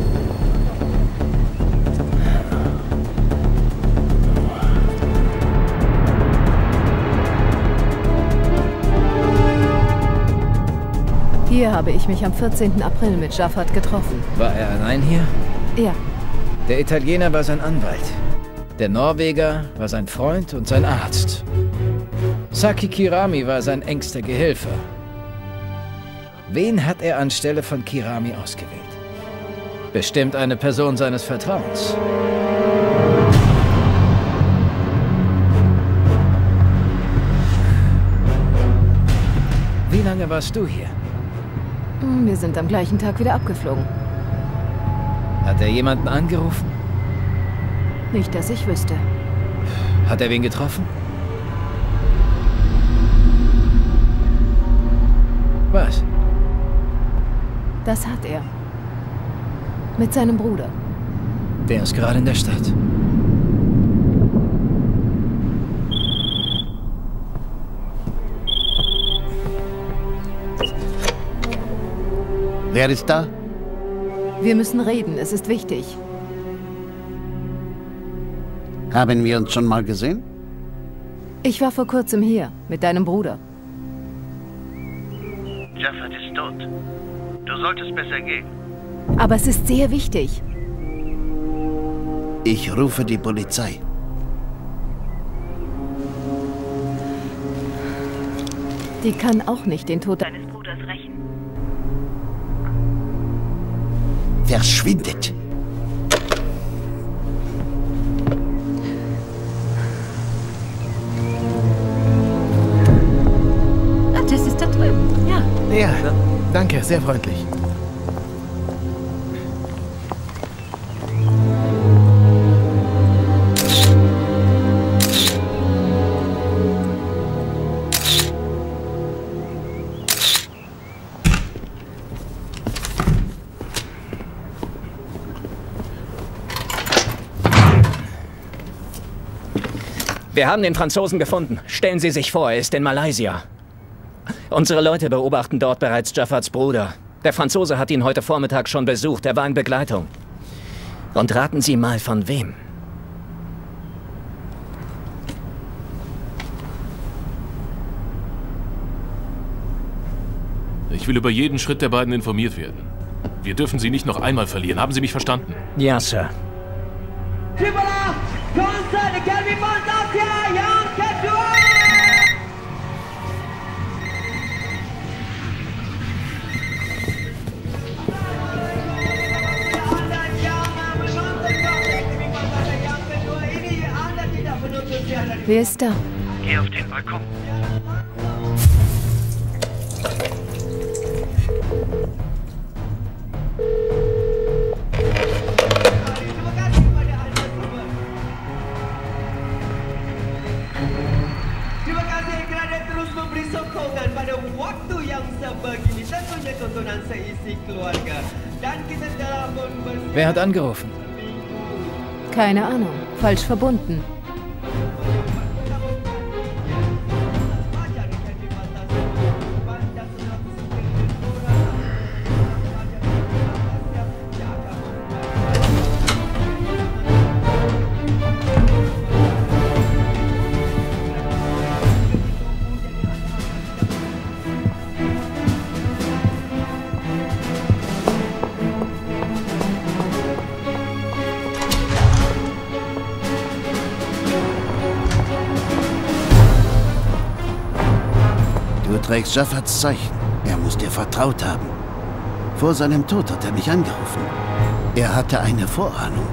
Hier habe ich mich am 14. April mit Jafat getroffen. War er allein hier? Ja. Der Italiener war sein Anwalt. Der Norweger war sein Freund und sein Arzt. Saki Kirami war sein engster Gehilfe. Wen hat er anstelle von Kirami ausgewählt? Bestimmt eine Person seines Vertrauens. Wie lange warst du hier? Wir sind am gleichen Tag wieder abgeflogen. Hat er jemanden angerufen? Nicht, dass ich wüsste. Hat er wen getroffen? Was? Das hat er. Mit seinem Bruder. Der ist gerade in der Stadt. Wer ist da? Wir müssen reden, es ist wichtig. Haben wir uns schon mal gesehen? Ich war vor kurzem hier, mit deinem Bruder. Jafat ist tot. Du solltest besser gehen. Aber es ist sehr wichtig. Ich rufe die Polizei. Die kann auch nicht den Tod deines Bruders rächen. Verschwindet! Das ist da drüben, ja. Ja, danke, sehr freundlich. Wir haben den Franzosen gefunden. Stellen Sie sich vor, er ist in Malaysia. Unsere Leute beobachten dort bereits Jafats Bruder. Der Franzose hat ihn heute Vormittag schon besucht. Er war in Begleitung. Und raten Sie mal, von wem? Ich will über jeden Schritt der beiden informiert werden. Wir dürfen sie nicht noch einmal verlieren. Haben Sie mich verstanden? Ja, Sir. Wer ist da? Geh auf den Balkon. Terima kasih kerana terus memberi sokongan pada waktu yang sebegini. Tentunya tontonan seisi keluarga. Dan kita telah membersihkan... Wer hat angerufen? Keine Ahnung. Falsch verbunden. Du trägst Jaffats Zeichen. Er muss dir vertraut haben. Vor seinem Tod hat er mich angerufen. Er hatte eine Vorahnung.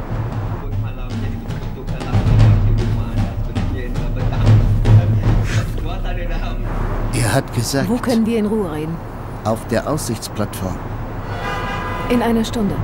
Er hat gesagt... Wo können wir in Ruhe reden? Auf der Aussichtsplattform. In einer Stunde.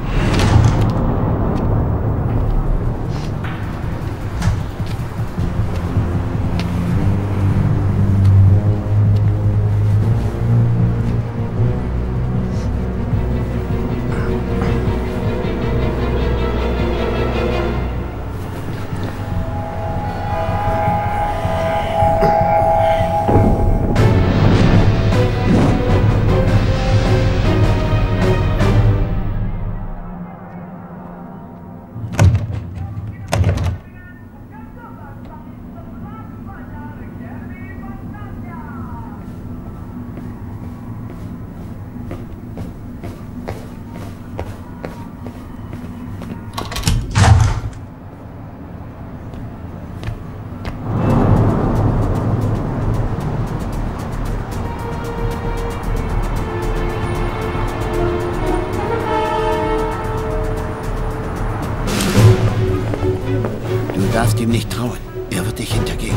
Du darfst ihm nicht trauen. Er wird dich hintergehen.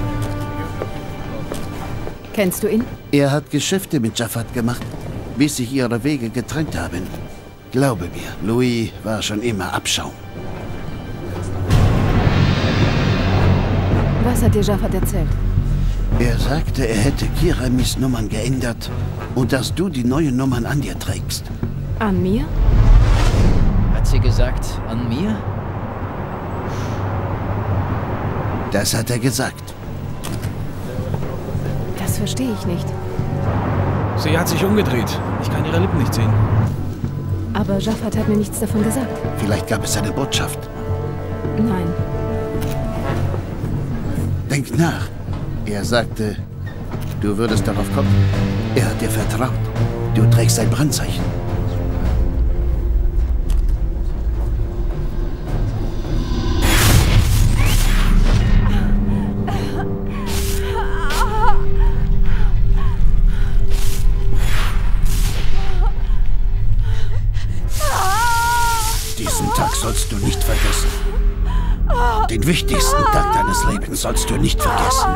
Kennst du ihn? Er hat Geschäfte mit Jaffat gemacht, bis sich ihre Wege getrennt haben. Glaube mir, Louis war schon immer Abschaum. Was hat dir Jaffat erzählt? Er sagte, er hätte Kiramis Nummern geändert und dass du die neuen Nummern an dir trägst. An mir? Hat sie gesagt, an mir? Das hat er gesagt. Das verstehe ich nicht. Sie hat sich umgedreht. Ich kann ihre Lippen nicht sehen. Aber Jaffat hat mir nichts davon gesagt. Vielleicht gab es eine Botschaft. Nein. Denk nach. Er sagte, du würdest darauf kommen. Er hat dir vertraut. Du trägst ein Brandzeichen. Diesen Tag sollst du nicht vergessen. Den wichtigsten Tag deines Lebens sollst du nicht vergessen.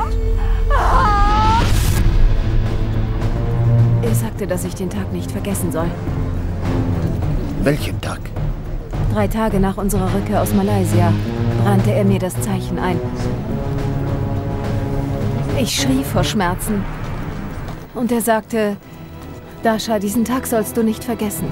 Er sagte, dass ich den Tag nicht vergessen soll. Welchen Tag? 3 Tage nach unserer Rückkehr aus Malaysia brannte er mir das Zeichen ein. Ich schrie vor Schmerzen. Und er sagte, Dasha, diesen Tag sollst du nicht vergessen.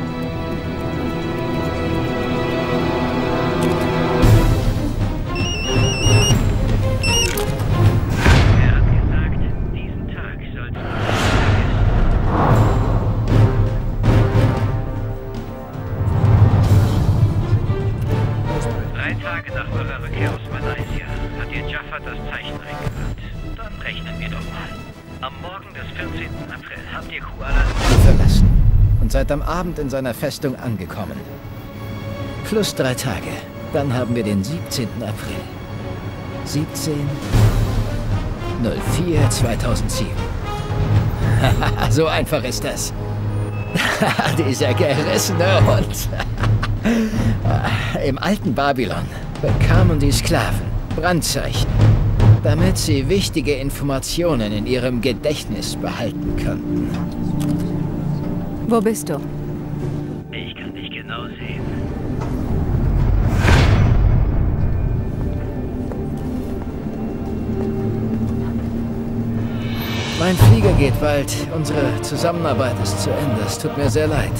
Seit am Abend in seiner Festung angekommen. Plus 3 Tage. Dann haben wir den 17. April. 17/04/2007. So einfach ist das. Dieser gerissene Hund. Im alten Babylon bekamen die Sklaven Brandzeichen, damit sie wichtige Informationen in ihrem Gedächtnis behalten könnten. Wo bist du? Ich kann dich genau sehen. Mein Flieger geht bald. Unsere Zusammenarbeit ist zu Ende. Es tut mir sehr leid.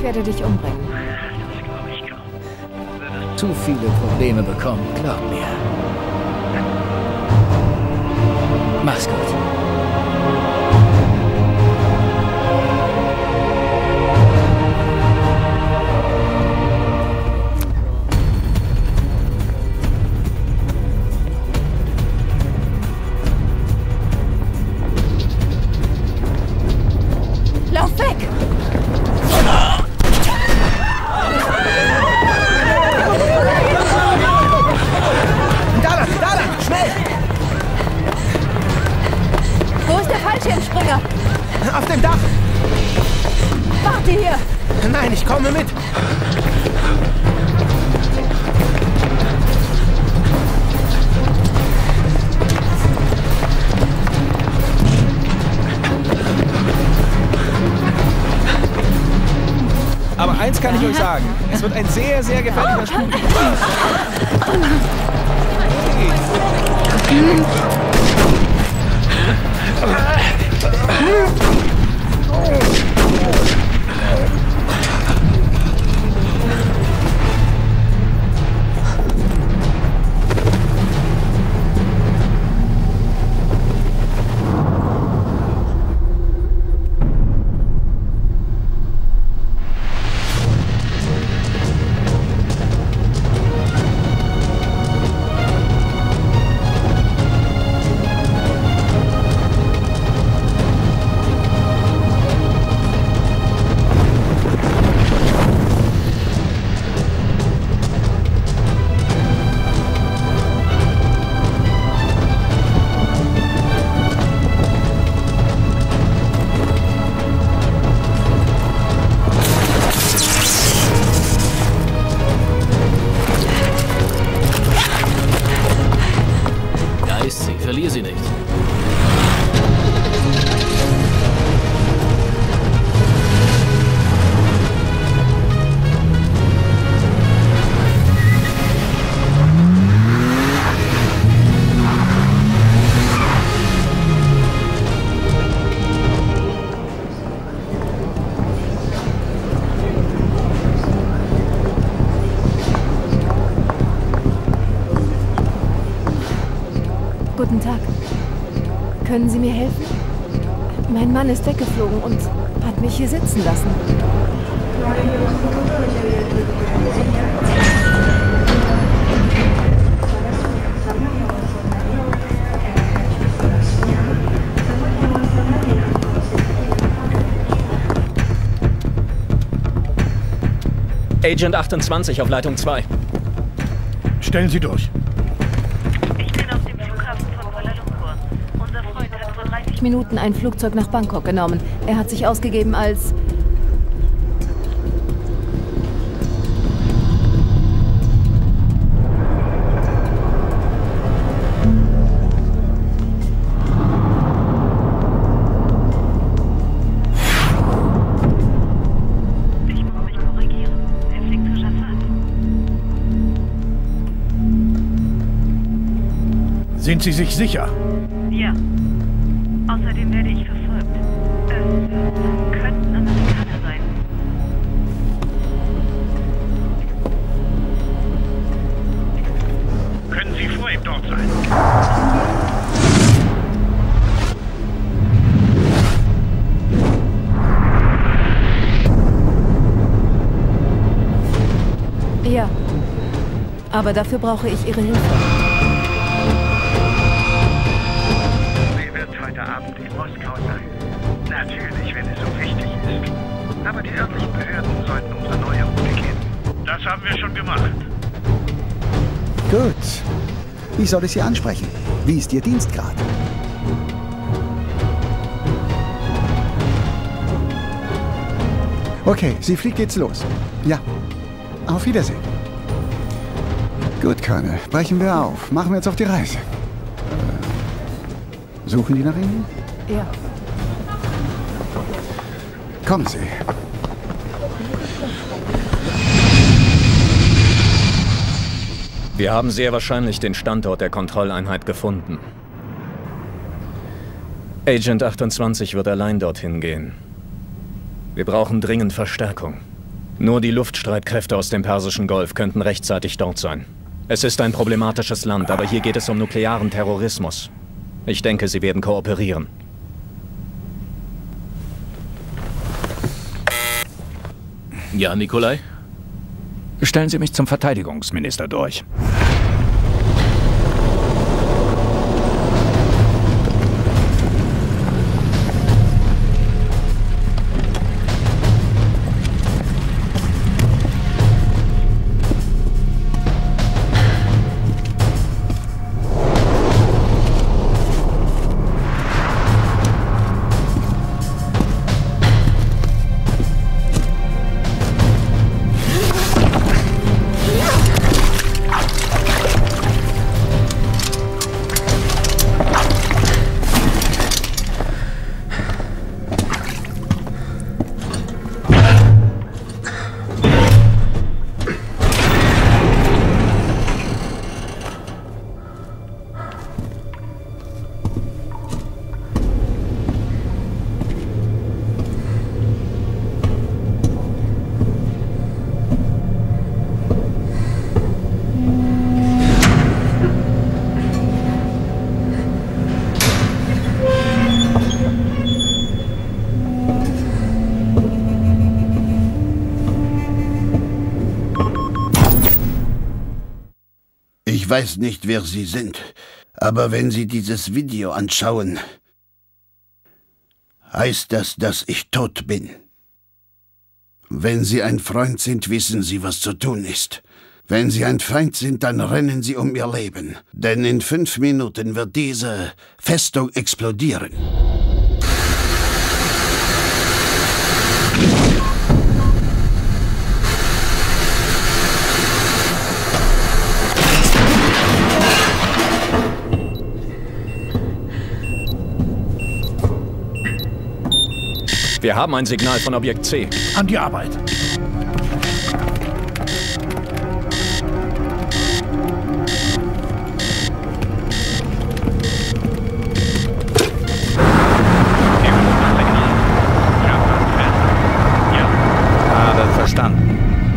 Ich werde dich umbringen. Das glaube ich kaum. Zu viele Probleme bekommen, glaub mir. Mach's gut. Lauf weg! Da lang, schnell! Wo ist der Fallschirmspringer? Auf dem Dach! Warte hier! Nein, ich komme mit! Aber eins kann ich euch sagen. Es wird ein sehr, sehr gefährlicher Sprung. Verlier sie nicht. Guten Tag. Können Sie mir helfen? Mein Mann ist weggeflogen und hat mich hier sitzen lassen. Agent 28 auf Leitung 2. Stellen Sie durch. Minuten ein Flugzeug nach Bangkok genommen. Er hat sich ausgegeben als... Ich muss mich korrigieren. Er fliegt zu Jafat. Sind Sie sich sicher? Ja. Außerdem werde ich verfolgt. Es könnten Amerikaner sein. Können Sie vor ihm dort sein? Ja. Aber dafür brauche ich Ihre Hilfe. Heute Abend in Moskau sein. Natürlich, wenn es so wichtig ist. Aber die örtlichen Behörden sollten unsere neue Route kennen. Das haben wir schon gemacht. Gut. Wie soll ich Sie ansprechen? Wie ist Ihr Dienstgrad? Okay, sie fliegt jetzt los. Ja. Auf Wiedersehen. Gut, Colonel. Brechen wir auf. Machen wir jetzt auf die Reise. Suchen die nach Ihnen? Ja. Kommen Sie. Wir haben sehr wahrscheinlich den Standort der Kontrolleinheit gefunden. Agent 28 wird allein dorthin gehen. Wir brauchen dringend Verstärkung. Nur die Luftstreitkräfte aus dem Persischen Golf könnten rechtzeitig dort sein. Es ist ein problematisches Land, aber hier geht es um nuklearen Terrorismus. Ich denke, sie werden kooperieren. Ja, Nikolai? Stellen Sie mich zum Verteidigungsminister durch. Ich weiß nicht, wer Sie sind, aber wenn Sie dieses Video anschauen, heißt das, dass ich tot bin. Wenn Sie ein Freund sind, wissen Sie, was zu tun ist. Wenn Sie ein Feind sind, dann rennen Sie um Ihr Leben. Denn in 5 Minuten wird diese Festung explodieren. Wir haben ein Signal von Objekt C. An die Arbeit. Habe verstanden.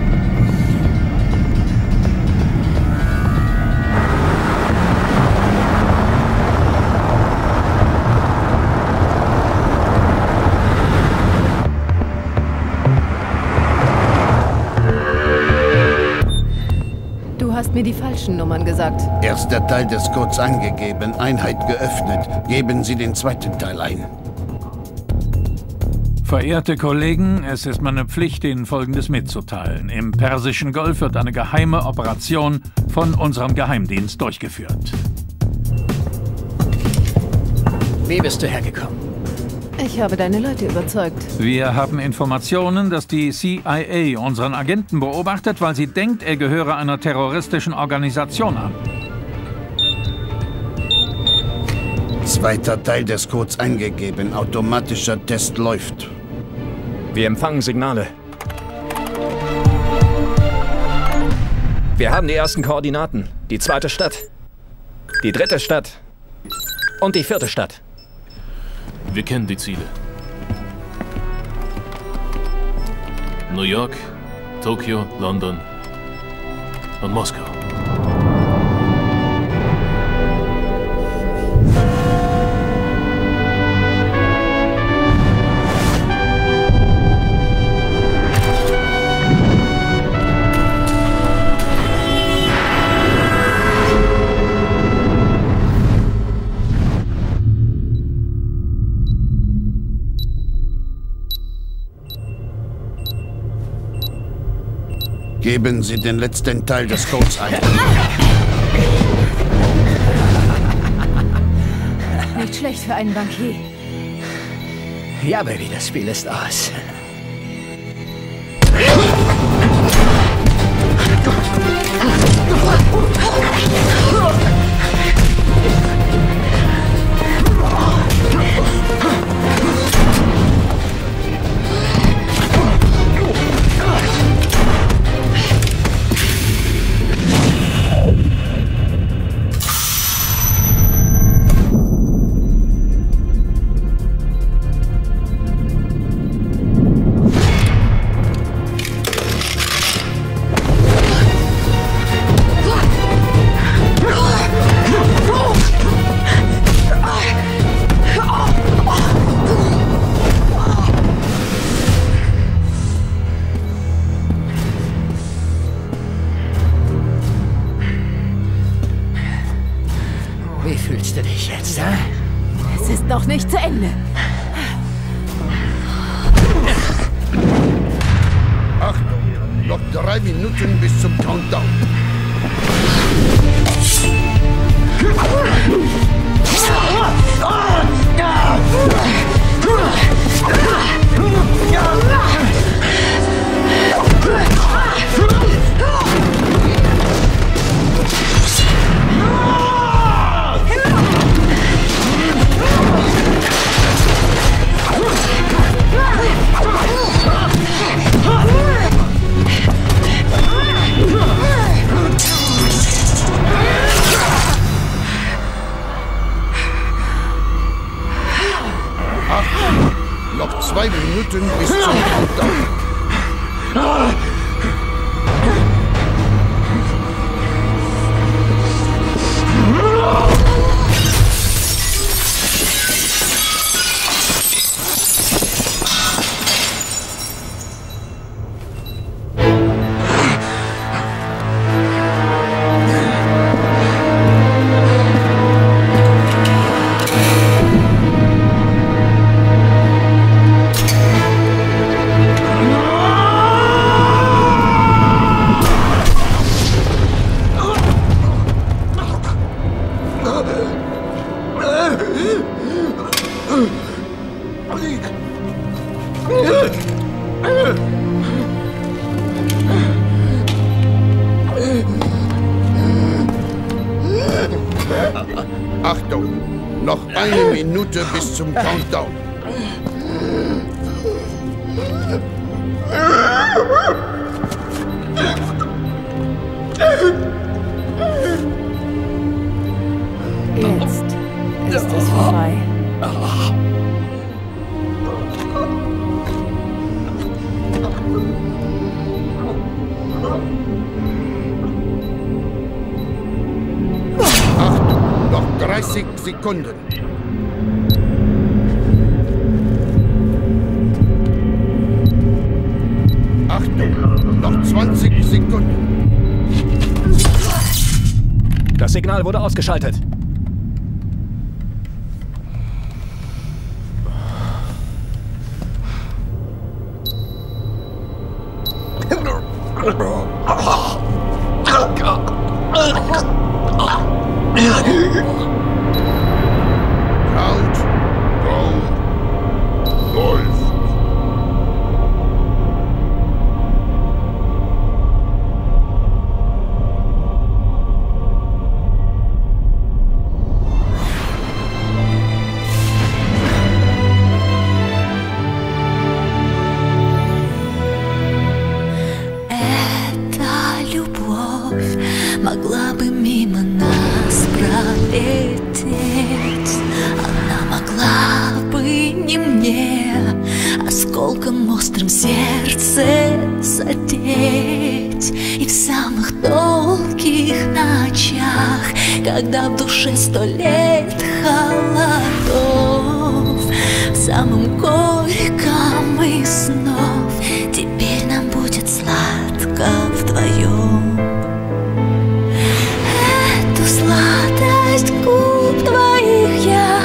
Du hast mir die falschen Nummern gesagt. Erster Teil des Codes angegeben, Einheit geöffnet. Geben Sie den zweiten Teil ein. Verehrte Kollegen, es ist meine Pflicht, Ihnen Folgendes mitzuteilen. Im Persischen Golf wird eine geheime Operation von unserem Geheimdienst durchgeführt. Wie bist du hergekommen? Ich habe deine Leute überzeugt. Wir haben Informationen, dass die CIA unseren Agenten beobachtet, weil sie denkt, er gehöre einer terroristischen Organisation an. Zweiter Teil des Codes eingegeben. Automatischer Test läuft. Wir empfangen Signale. Wir haben die ersten Koordinaten. Die 2. Stadt. Die 3. Stadt. Und die 4. Stadt. Wir kennen die Ziele. New York, Tokio, London und Moskau. Geben Sie den letzten Teil des Codes ein. Nicht schlecht für einen Bankier. Ja, Baby, das Spiel ist aus. noch nicht zu Ende. Achtung, noch 3 Minuten bis zum Countdown. Noch 2 Minuten bis zum Countdown. Achtung, noch 1 Minute bis zum Countdown. Jetzt ist es vorbei. Achtung, noch 30 Sekunden. Achtung, noch 20 Sekunden. Das Signal wurde ausgeschaltet. Могла бы мимо нас пролететь, она могла бы не мне осколком острым сердце задеть. И в самых долгих ночах, когда в душе 100 лет холодов, в самом горьком из снов теперь нам будет сладко вдвоем. Сладость губ твоих я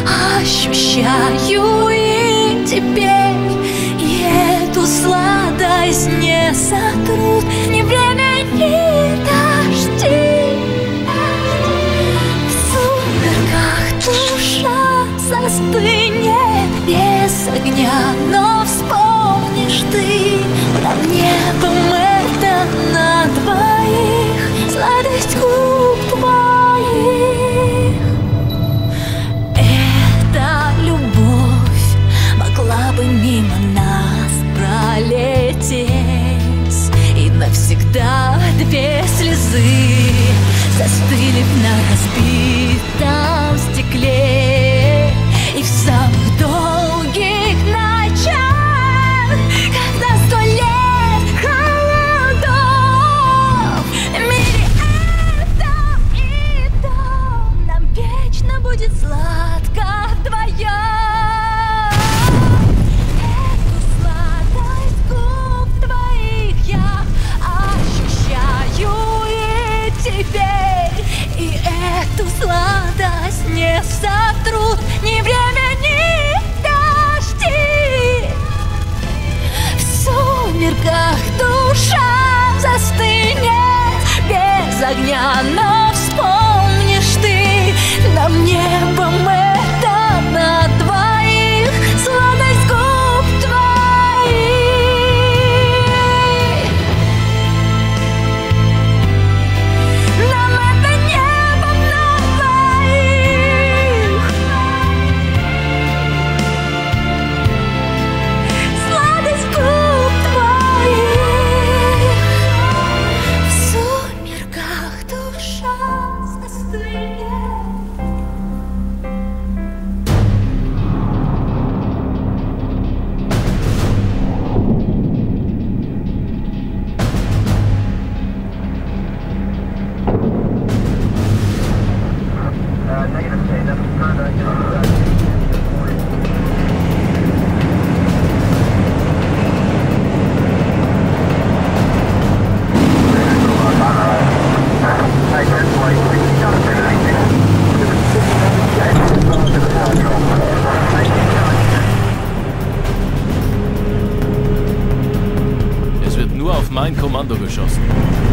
ощущаю и теперь, и эту сладость не сотрут ни время, ни дожди. В сумерках душа застынет без огня, но вспомнишь ты над небом это на двоих, сладость губ твоих. Эта любовь могла бы мимо нас пролететь, и навсегда 2 слезы застыли на разбитом стекле. И в самых долгих ночах, когда 100 лет холодов, в мире это mein Kommando geschossen.